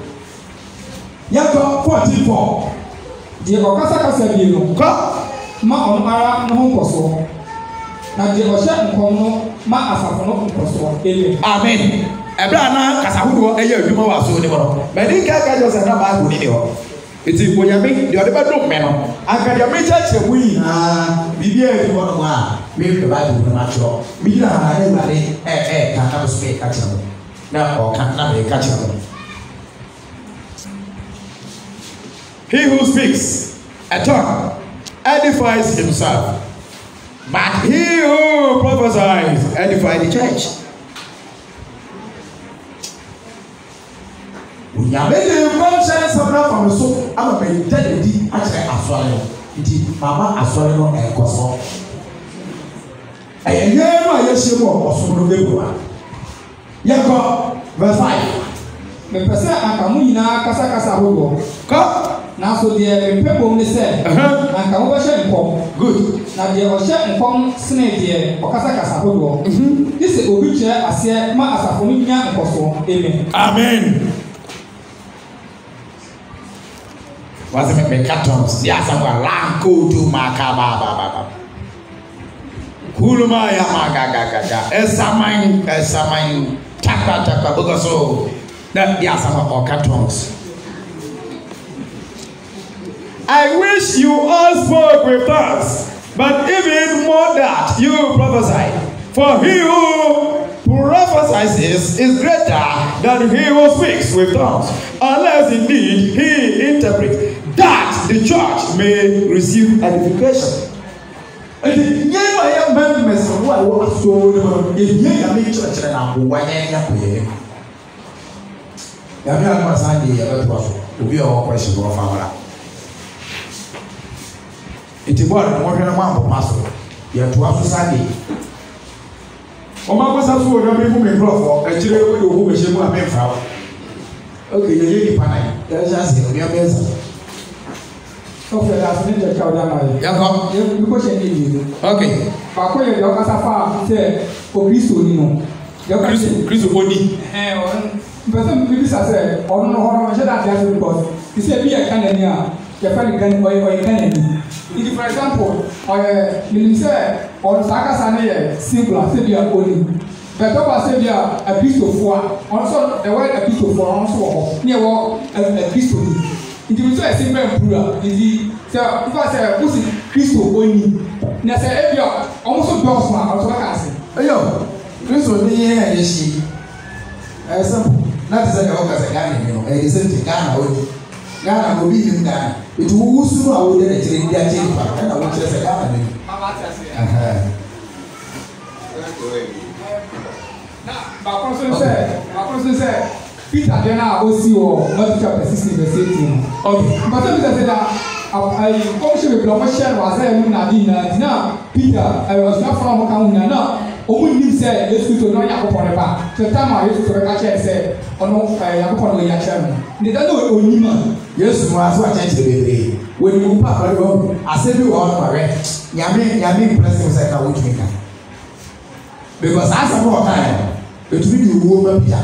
A: yɛtɔ fourteen four
B: deɛ ɔkasakasa bie no
A: kɔ
B: ma ɔno ara ne ho nkɔsoɔ na deɛ ɔhyɛ nkɔm no ma asafo no nkɔsoɔ amen
A: amen ɛbɛrɛ ana kasa ahodoɔ ɛyɛ adwuma wɔ aso ne hɔ no mɛni kɛkɛ jɔ sɛ na baako ne ne hɔ eti onyame deɛ ɔde bɛdom mɛ no anka deɛ mekyerɛkyerɛ mu nyinaa biribi a ɛdi hɔ nom a mehwɛ baako no makyerɛ megyina ha na awurade ɛɛ ka na so meka kyerɛ mo na ɔka na meka kyerɛ mo he who speaks a tongue edifies himself but he who prophesies edifies the church. Onyame de nkɔmhyɛ nsɛm no afa me so ama mɛgya n'adi akyerɛ asɔre no nti mama asɔre no ɛkɔ so ɛyɛ yɛn no a yɛhyɛ mu wɔ ɔsom no bɛbu a yɛkɔ verse five.
B: mepɛ sɛ anka mo nyinaa kasakasa ahodoɔ
A: kɔ
B: nanso deɛ mepɛ bom ne sɛ anka mobɛhyɛ nkɔm
A: good
B: na deɛ ɔhyɛ nkɔm sene deɛ ɔkasakasa ahodoɔ gye sɛ obi kyerɛ aseɛ ma asafo no nya nkɔsoɔ amen
A: amen wase me me cartons dia sangwa lanko to maka ba ba ba ba kuluma ya maga ga ga ga esaman esaman taka taka bogoso na dia sangwa or cartons.
D: I wish you all spoke with tongues, but even more that you prophesy. For he who prophesies is greater than he who speaks with tongues, unless indeed he interprets, that the church may receive edification.
A: And the young man mess what was so if you make church and I'm one year. Yàrá àgbà sáà di ẹ̀rọ tó wà fún òbí ọ̀wọ́ kwẹ́sì wọ́n fa wàrà. Ètò bọ́ọ̀lù ni wọ́n fẹ́ wọ́n àbọ̀ máa sọ̀rọ̀ yẹ̀tò wá fún sáà di. Ọmọ akọ́sá fún òní ọmọ ikú mi nkurọ̀fọ̀ ẹ̀kyẹ́rẹ́ ó yẹ òhun bẹ̀ṣẹ̀ mú àmì nfa wa. Ókè yẹ yé nípa náà yẹ ẹ ṣe àṣẹ òní ọmọ ẹ̀sà.
B: Ọ̀fẹ́ yà sọ ní ìjẹ̀ká ọ̀dà náà yẹ.
A: Yàkọ́.
B: Yẹ kó ṣe ní ìlú.
A: Ok.
B: Bàkó yẹ yọ kásá fà sẹ òkìrìsì òní nù.
A: Kristo òní.
B: Ẹ ọ̀n mpẹsẹ bibi sasẹ ọ̀nù nù hɔrɔn ṣẹ́ dàtí àti because ìsẹ bí yẹ kánà ní à yẹ fẹ́ ní gani ọ̀yẹ ọ̀yẹ kánà ní. Ìdí for example ọ̀yẹ mìíràn sẹ ọ̀nù sàkásá ni yẹ singular sẹ bi yà òní. Bẹ̀tọ̀ bá sẹ bi yà ẹ̀kristofoɔ a ọ̀nù sọ ẹ̀wọ́ ẹ̀kristofoɔ ọ̀nù sọ wọ̀ hɔ ní ẹ̀wọ́ ẹ̀kristo ní. Ìdí mi sọ ẹ̀sìn bẹ́ẹ̀ mpura ìdí sẹ nfa sẹ kùsì kristo òní. Nà sẹ ebi a ọ̀nù sọ dọ́ọ̀sùn a ọ̀nù sọ bẹ́ẹ̀ kà sí.
A: Ẹyọ Kristo ní yẹn ẹ̀ yẹ ṣi ẹ̀ sẹ́mu. Na ti sɛ ɛwɔ kasa Ghana ni no ɛyɛ sɛ ti Ghana o ni Ghana obi nim Ghana etu wuwu sunu a wɔde n'akyire ndi akyire nipa ɛna wɔn kyerɛ sɛ Ghana ni.
B: Na baako nso sɛ baako nso sɛ Peter deɛ na osi wɔ Matthew chapter sixteen verse eighteen.
A: Okay.
B: Mpɛsɛ mi sɛ sɛ da ayi kɔmhyɛ bebree ɔmo hyɛ no asa ɛmu na adi nyinaa nti na Peter ɛyɛ ɔsua fɔlɔ ɔmo ka ho nyinaa na ɔmo nim sɛ Yesu Kristo na ɔyɛ akokɔ ne ba tɛ tam a Yesu Kristo bɛka kyerɛ sɛ ɔno ɛyɛ akokɔ no ɔyɛ akyerɛ no ne da na ɔnim a.
A: Yesu mu aso akyɛnkyerɛ bebree wɔn mu pa akɔre wɔn ase bi wɔ ɔno ɔrɛ nyame nyame impressive sɛ ka wotumi ka because asɛm wɔ kaa yɛ etumi di owuo ma pia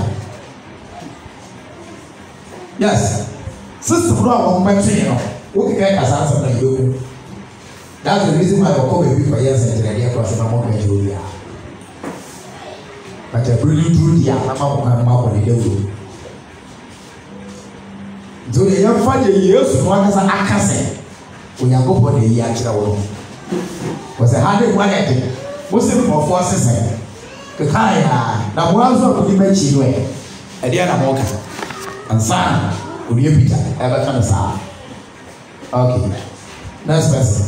A: yes system no a wɔn bɛtwe no wokeka kasa asɛm na yɛbɛku that's the reason why wɔkɔ baabi kɔ yɛ nsɛnkyerɛdeɛ kɔ so na wɔn bɛkyerɛ obi a but ɛburo ni duro di a nama wɔn kan ma wɔ ne dawuro nti o yɛ yɛn fa deɛ Yesu no akasa akasɛ Onyankopɔn na eyi akyerɛ wɔn wɔsɛ ha de mu ayɛ de wosi mmɔfoɔ sesɛ keka yɛ a na mo aso a kodi m'akyi no yɛ ɛdeɛ na mo ka ansa onua Peter ɛbɛka no saa okay next person.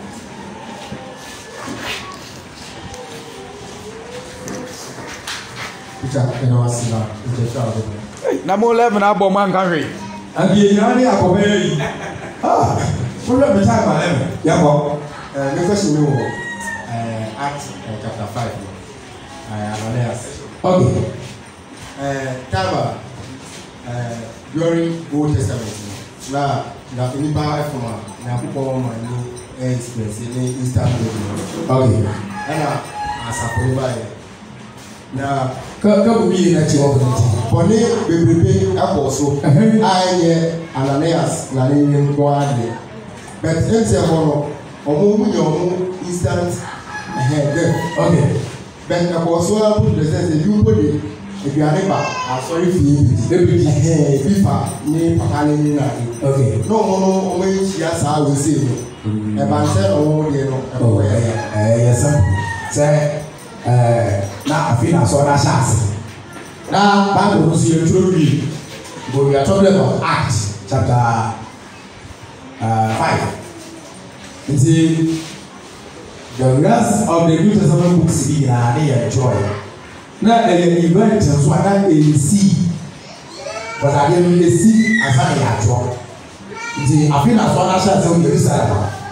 A: Peter ɛna wasi na Peter twa ɔbɛ.
D: Na mo eleven abɔ mo anka hwee.
A: Abi enyina ne akɔbɛ yi. Ah, wúlò mi ta àgbà lẹ́nu. Yàgbọ́.
C: Ẹ ní question mi wọ ẹ Acts chapter five ẹ Ananias.
A: Okay.
C: Ẹ tábà ẹ during Old Testament na na nípa ẹ̀fọn a na púpọ̀ wọn máa ń lo ẹ̀ express ní Eastern Road.
A: Okay.
C: Ẹ̀na àsàkó ní báyìí. Na
A: Kábù bí yìí n'akyi wọ́n fún mi.
C: bọ̀ní bebrebe ẹ̀kọ́ so a yẹ Ananias na ne nye nkọ́ adé but ẹ̀ ń tẹ̀ hɔ no ọmọ mu yẹ ọmọ instant ẹ̀hẹ̀ dẹ̀
A: Okay.
C: but ẹ̀kọ́ so a put the sense ebi wọ́n de aduane ba asɔre fie bi
A: Ebi di.
C: ɛhɛn ebi fa ne papa ne ne na de
A: Okay.
C: na ɔmo no ɔmo ehyia saa wose no ɛba nsɛ ɔmo deɛ no
A: Oh,
C: ɛkɔ yɛ
A: ɛyɛ ɛyɛ sɛ sɛ ɛɛ na afi na sɔ na hyɛ ase. Na Bible no so yɛ turo bi. But we are talking about Acts chapter uh, five. Nti the rest of the New Testament books bi nyinaa ne yɛ joy. Na ɛyɛ event nso ana esi. But adeɛ no esi asa na yɛ atwerɛ. Nti afi na sɔ na hyɛ ase wɔ Yerusalem.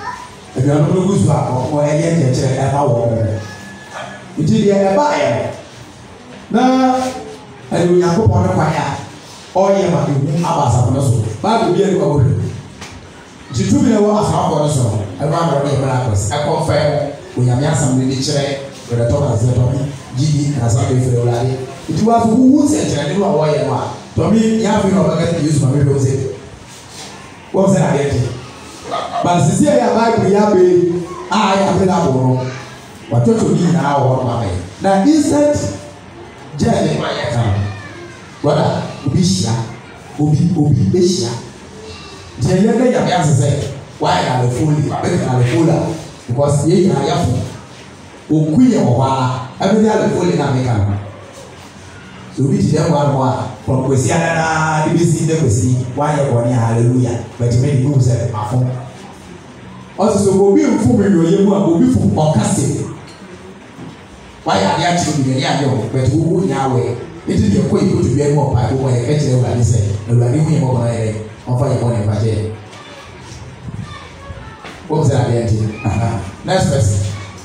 A: aduane no gu so a ɔkɔ ɛyɛ nkyɛnkyerɛ ɛma wɔ mo nti deɛ ɛba yɛ na ɛde onyankopɔn no kwan a ɔyɛ ma ehu aba asafo no so baabi bi ɛde wɔhwɛ nti tumi na ɛwɔ asafo no so ɛba ama ɔde ɛbɛrɛ akɔs ɛkɔmfa ɛho onyame asam no de kyerɛ wɔde tɔ na sɛ tɔmi gidi na asafo efiri ɔlade nti wɔafɔ wuwu sɛ nkyɛnkyerɛ no a wɔyɛ no a tɔmi yɛafɛ na ɔbɛka sɛ yesu ma mehwɛ wo sɛ wɔn sɛ adeɛ te baasisi a yɛ baibu yɛ abe a yɛ abe na abo no watɔtɔ bi nyinaa wɔ hɔ ma bɛ na instant gel ne ma yɛ ka wɔda obi hyia obi obi ehyia deɛ yɛ bɛ yɛ bɛ asesɛ wayɛ na alefoli bɛ na alefoli a because yɛ nyinaa yɛ fo oku yɛ wɔ hɔ a ɛbɛ de alefoli na mi ka no so obi ti dɛ mu ano a from kwesi anana de bi si de kwesi wayɛ bɔ ne hallelujah bɛtɛ mɛ de bi sɛ afɔ ɔsisi obi nfu mi yɔ yɛ mu a obi fu ɔkase wayɛ ade akyerɛ mi yɛ ade ɔ bɛtɛ wo nyinaa wɔ yɛ eti deɛ kɔ yi kotu bi ɛmu ɔpa ɛmu ɔyɛ kɛkyerɛ ɛwurade sɛ ɛwurade hu yɛ mɔbɔ n'ayɛ ɔfa yɛ bɔ ne ba kyɛ wɔn sɛ adeɛ nti next person.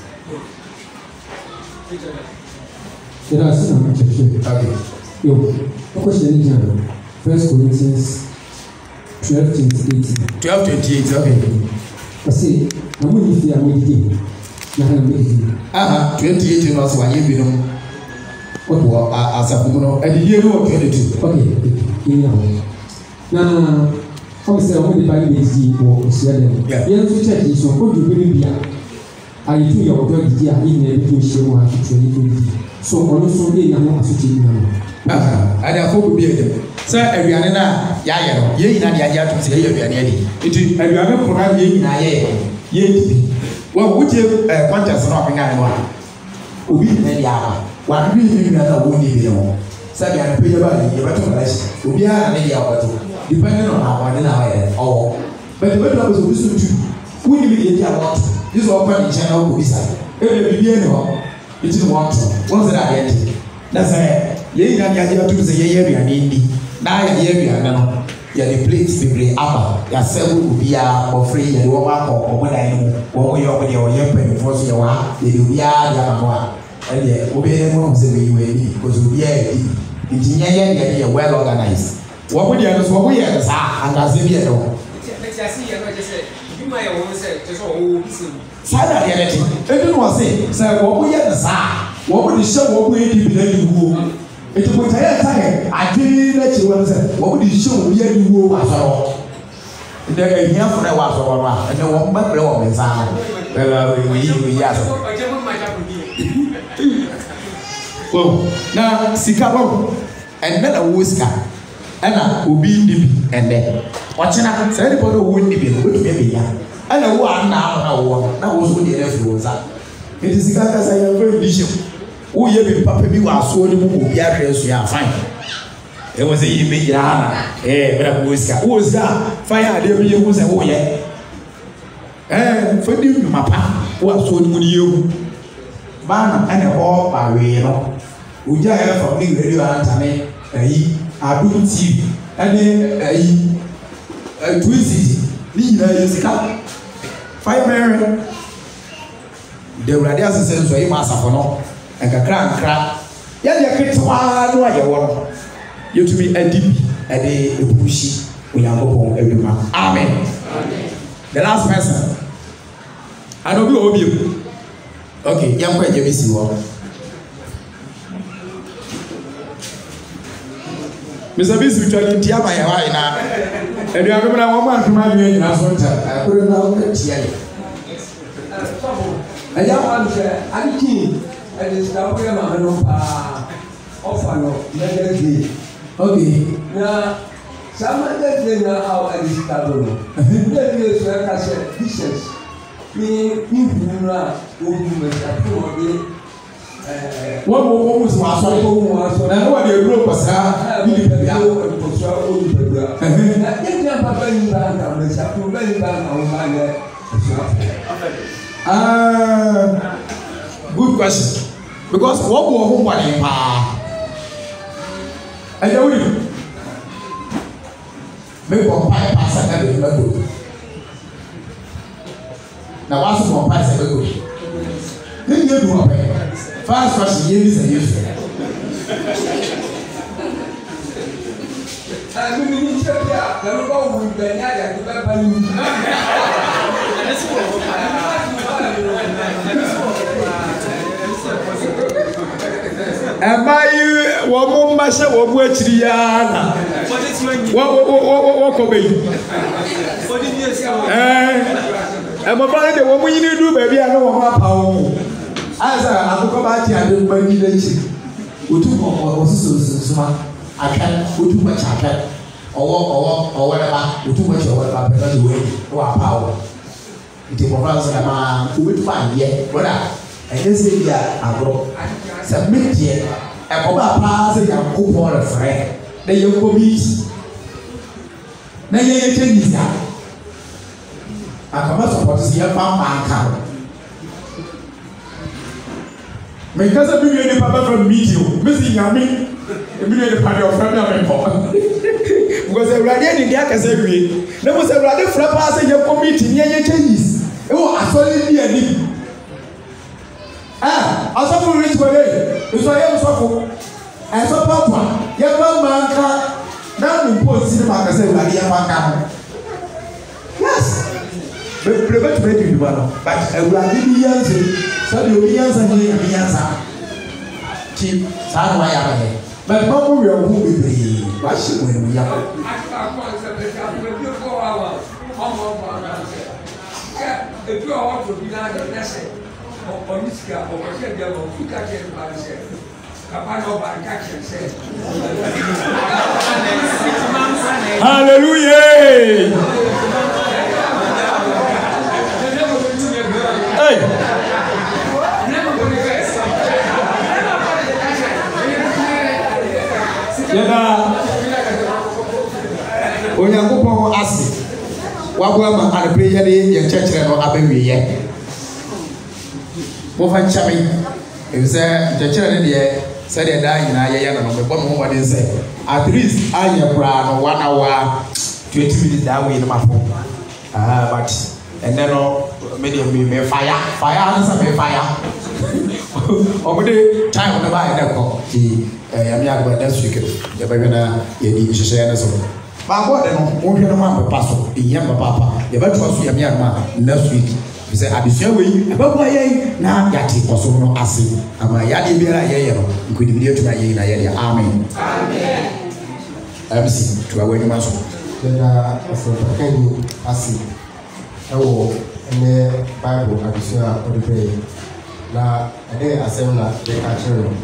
I: There are some churches.
A: Okay.
I: Yo, what question is there? First Corinthians twelve twenty eight.
A: Twelve twenty eight. Okay.
I: I say, I'm going to say I'm going to do. I'm going to do.
A: Aha, twenty eight is also a year below. What was Asapuno? And the year of twenty two.
I: Okay. Yeah. Now, how is the only Bible is the or Sweden? Yeah. You have to check this one. What do you believe? I do your dog here in a little show to twenty. So also they are not associated.
A: Ah, I have hope be them. Sir, everyone na yaya, ye na dia dia to say everyone edi. It everyone program ye na ye. Ye. Well, which uh contest no apinga no. Obi na dia. Wa bi ni na na wo ni bi no. Sir, dia pe ba ni, ye ba to malashi. Obi a na dia wa to. Depending on how one na we oh. But the better was obi so tu. Wo ni bi dia wa. This one pan channel ko bisa. E be bi no. It is one to. What's that idea? That's it. Ye na dia dia to say ye aduane ndi. Na ya ye aduane no. Ya the plates bebre aba. Ya seven ubia ofre ya de wo ma ko obodan no. Wo ye obo de wo ye pen for so ye wa. Ye de ubia dia ma wa. E de obi ne mo se be we ni because ubia e. Nti nya ye ye ye well organized. Wo bo dia no so wo ye sa anda se bi e no.
E: Ti asi ye no je se. Bi ma ye wo se je so wo bi se.
A: Sada de ne ti. E bi no se se wo bo ye sa. Wo bo de hye wo bo e di bi na di wuo. Eti ko tayɛ tayɛ adwene na kyi wɔn sɛ wɔn de hyɛ wɔn yɛ di wuo asɔrɔ. Ndɛ ehia funa wɔ asɔrɔ no a ɛnɛ wɔn bɛbrɛ wɔn nsa ɛɛ oyi oyi asɔrɔ. Wɔn na sika bɔ ɛnɛ na wo sika ɛna obi ndi bi ɛnɛ ɔkyena sɛ ɛde bɔ na owo ndi bi no otumi ɛbɛ ya ɛna wo ana ano na wɔ na wo so deɛ ɛfiri wɔn nsa. Eti sika kasa yɛ fɛ di hyɛ. Who ye be papa bi wa so ni mu obi ahwe so ya fine e wo se yi be yira na eh bra ko sika wo sika fine ade bi ye wo se wo ye eh fa di mapa wo so ni mu ni yewu ba na ene ho ba we no uja e fa ni radio antane ayi adu tv ene ayi twizy ni na ye sika five million de radio asese so yi ma asafo no nkakra nkra ya de ketwa no aye wo no yetumi adibi ade ebushi onyankopon adwuma amen amen the last person I know be obi okay yam kwa je si wo Mister B spiritually tia ba ya wa ina edu akoma na wo ma ntuma bi nyina so nta akoro na wo tia ye
H: aja wa nse aniki and it's now we are not no pa offer no let day
A: okay
H: na some other day na how and it's table no then you say ka say dishes ni ni buna o bu me ta ko de eh
A: wo wo wo so aso
H: ko wo aso
A: na no de duro pasa ni de bia
H: o ko so o ni de bia na ye ni papa ni ba ka me sa ko ba ni ba ka o ba le
A: ah good question because what will who want him pa and you will make one pie pass and then you go na waso mo pa se bego ne ye du ope fast fast ye bi se ye so
H: ah mi ni che ya na lo ba wu be nya ya ti ba ba ni
D: Amayi wo mo ma se wo bu akiri ya na wo wo wo wo ko be eh e mo ba de wo mo yini du ba bia na wo ma pa wo
A: asa akoko ba ti ade ba ni de chi otu mo o so so so ma aka otu ma cha aka owo owo owo na ba otu ma cha owo ba pe na de we wa pa wo ite mo fa so na ma ku bi fa ye wala ɛyɛ sɛ bi a agorɔ sɛ medeɛ ɛkɔba paa sɛ Nyankopɔn refrɛ na yɛnkɔ meeti na yɛyɛ kyɛnisa akama sɔpɔte sɛ yɛmfa mmanka ho menka sɛ menua nipa bɛfrɛ meeti o mesi nyame menua nipa deɛ ɔfrɛ me a menkɔ because awurade ani deɛ akɛsɛ wie na mo sɛ awurade frɛ paa sɛ yɛnkɔ meeti ne yɛyɛ kyɛnis ɛwɔ asɔre bi anim ah asɔfo rich boy nso ayɛ nsɔfo ɛsɔ papa yɛba manka na mpo si ne maka sɛ awurade yɛba nka ho yes bebree bɛtumi adi dwuma no but awurade bi yɛnse sɛdeɛ obi yɛnsa nyɛ yɛme yɛnsa ti saa na wayɛ abɛyɛ but ma mo werɛ ho bebree wahyɛ mo anim yɛ
H: ebi a wɔtɔ bi na de nɛsɛ ɔni sika ɔkɔsɛ deɛ ɔfi ka kyerɛ ba ne sɛ papa na ɔba ka kyerɛ sɛ.
D: Hallelujah. Hey. Yɛda Onyankopɔn ase waboa ma anapɛ yɛde yɛn kyerɛkyerɛ no abɛwieyɛ mofa nkyɛme ɛfiri sɛ nkyerɛkyerɛ no deɛ sɛdeɛ daa nyinaa yɛyɛ no no mebɔ me ho mmɔden sɛ at least ayɛ koraa no one hour twenty minutes daa wei no mafo but ɛnɛ no medeɛ mefaya faya ne sɛ mefaya ɔmode time no baayɛ dɛ kɔ nti yɛme agba next week yɛbɛhwɛ na yɛdi nhyehyɛeɛ no so baako de no wohwɛ no ma mpepa so ɛyia mpapapa yɛbɛtoa so yɛme agma next week fi sɛ adesua wei ɛbɛboa yɛn na yɛate kɔsom no ase ama yɛadeɛ biara a yɛyɛ no nkonimdi atumi ayɛ nyina yɛdeɛ amen mc toa w'anwuma so
C: yɛda asɛmpakani ase ɛwɔ ɛnɛ bible adesua a ɔde brɛ na ɛdɛ asɛm na yɛka kyerɛ no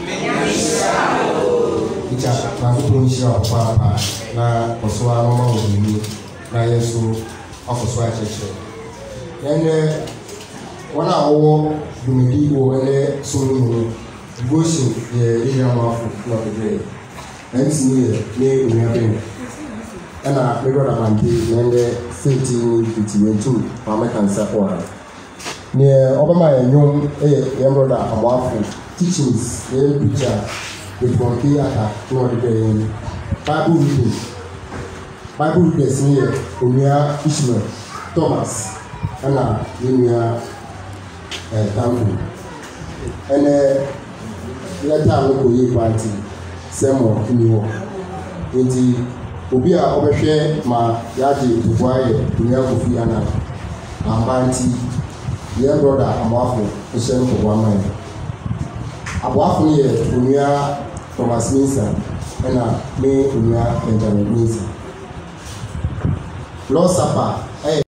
C: Icha Nyankopɔn nhyira wo paapaa na ɔso a mama wɔ n'ani na yɛ nso akɔ so akyerɛkyerɛ. Yɛnɛ wɔn a wɔwɔ dwumadi wɔ ɛnɛ som no mu no devotion yɛ Israelmafo na ɔde brɛ M C yɛ ne onua bɛn ɛna me brother Mante na ɛnɛ seventeen fifty two maame kansa wɔ ha. Neɛ ɔbɛma yɛn nnwom yɛ yɛn brother Amoafo teachings yɛn preacher from theatre na ɔde bɛ yɛn bible reading bible readers ni yɛ onua Ishmael Thomas ɛna yɛn nua ɛɛ Tambo ɛnɛ lɛta no kɔ yie paati sɛmɔ ni hɔ nti obi a ɔbɛhwɛ ma yɛagye ntoboa yɛ onua Kofi Annan amba nti yɛn broda Amoafo ɛhyɛ ntoboa ma yɛn aboafo no yɛ onua Thomas Minsa ɛna me onua Benjamin Minsa Lord Supper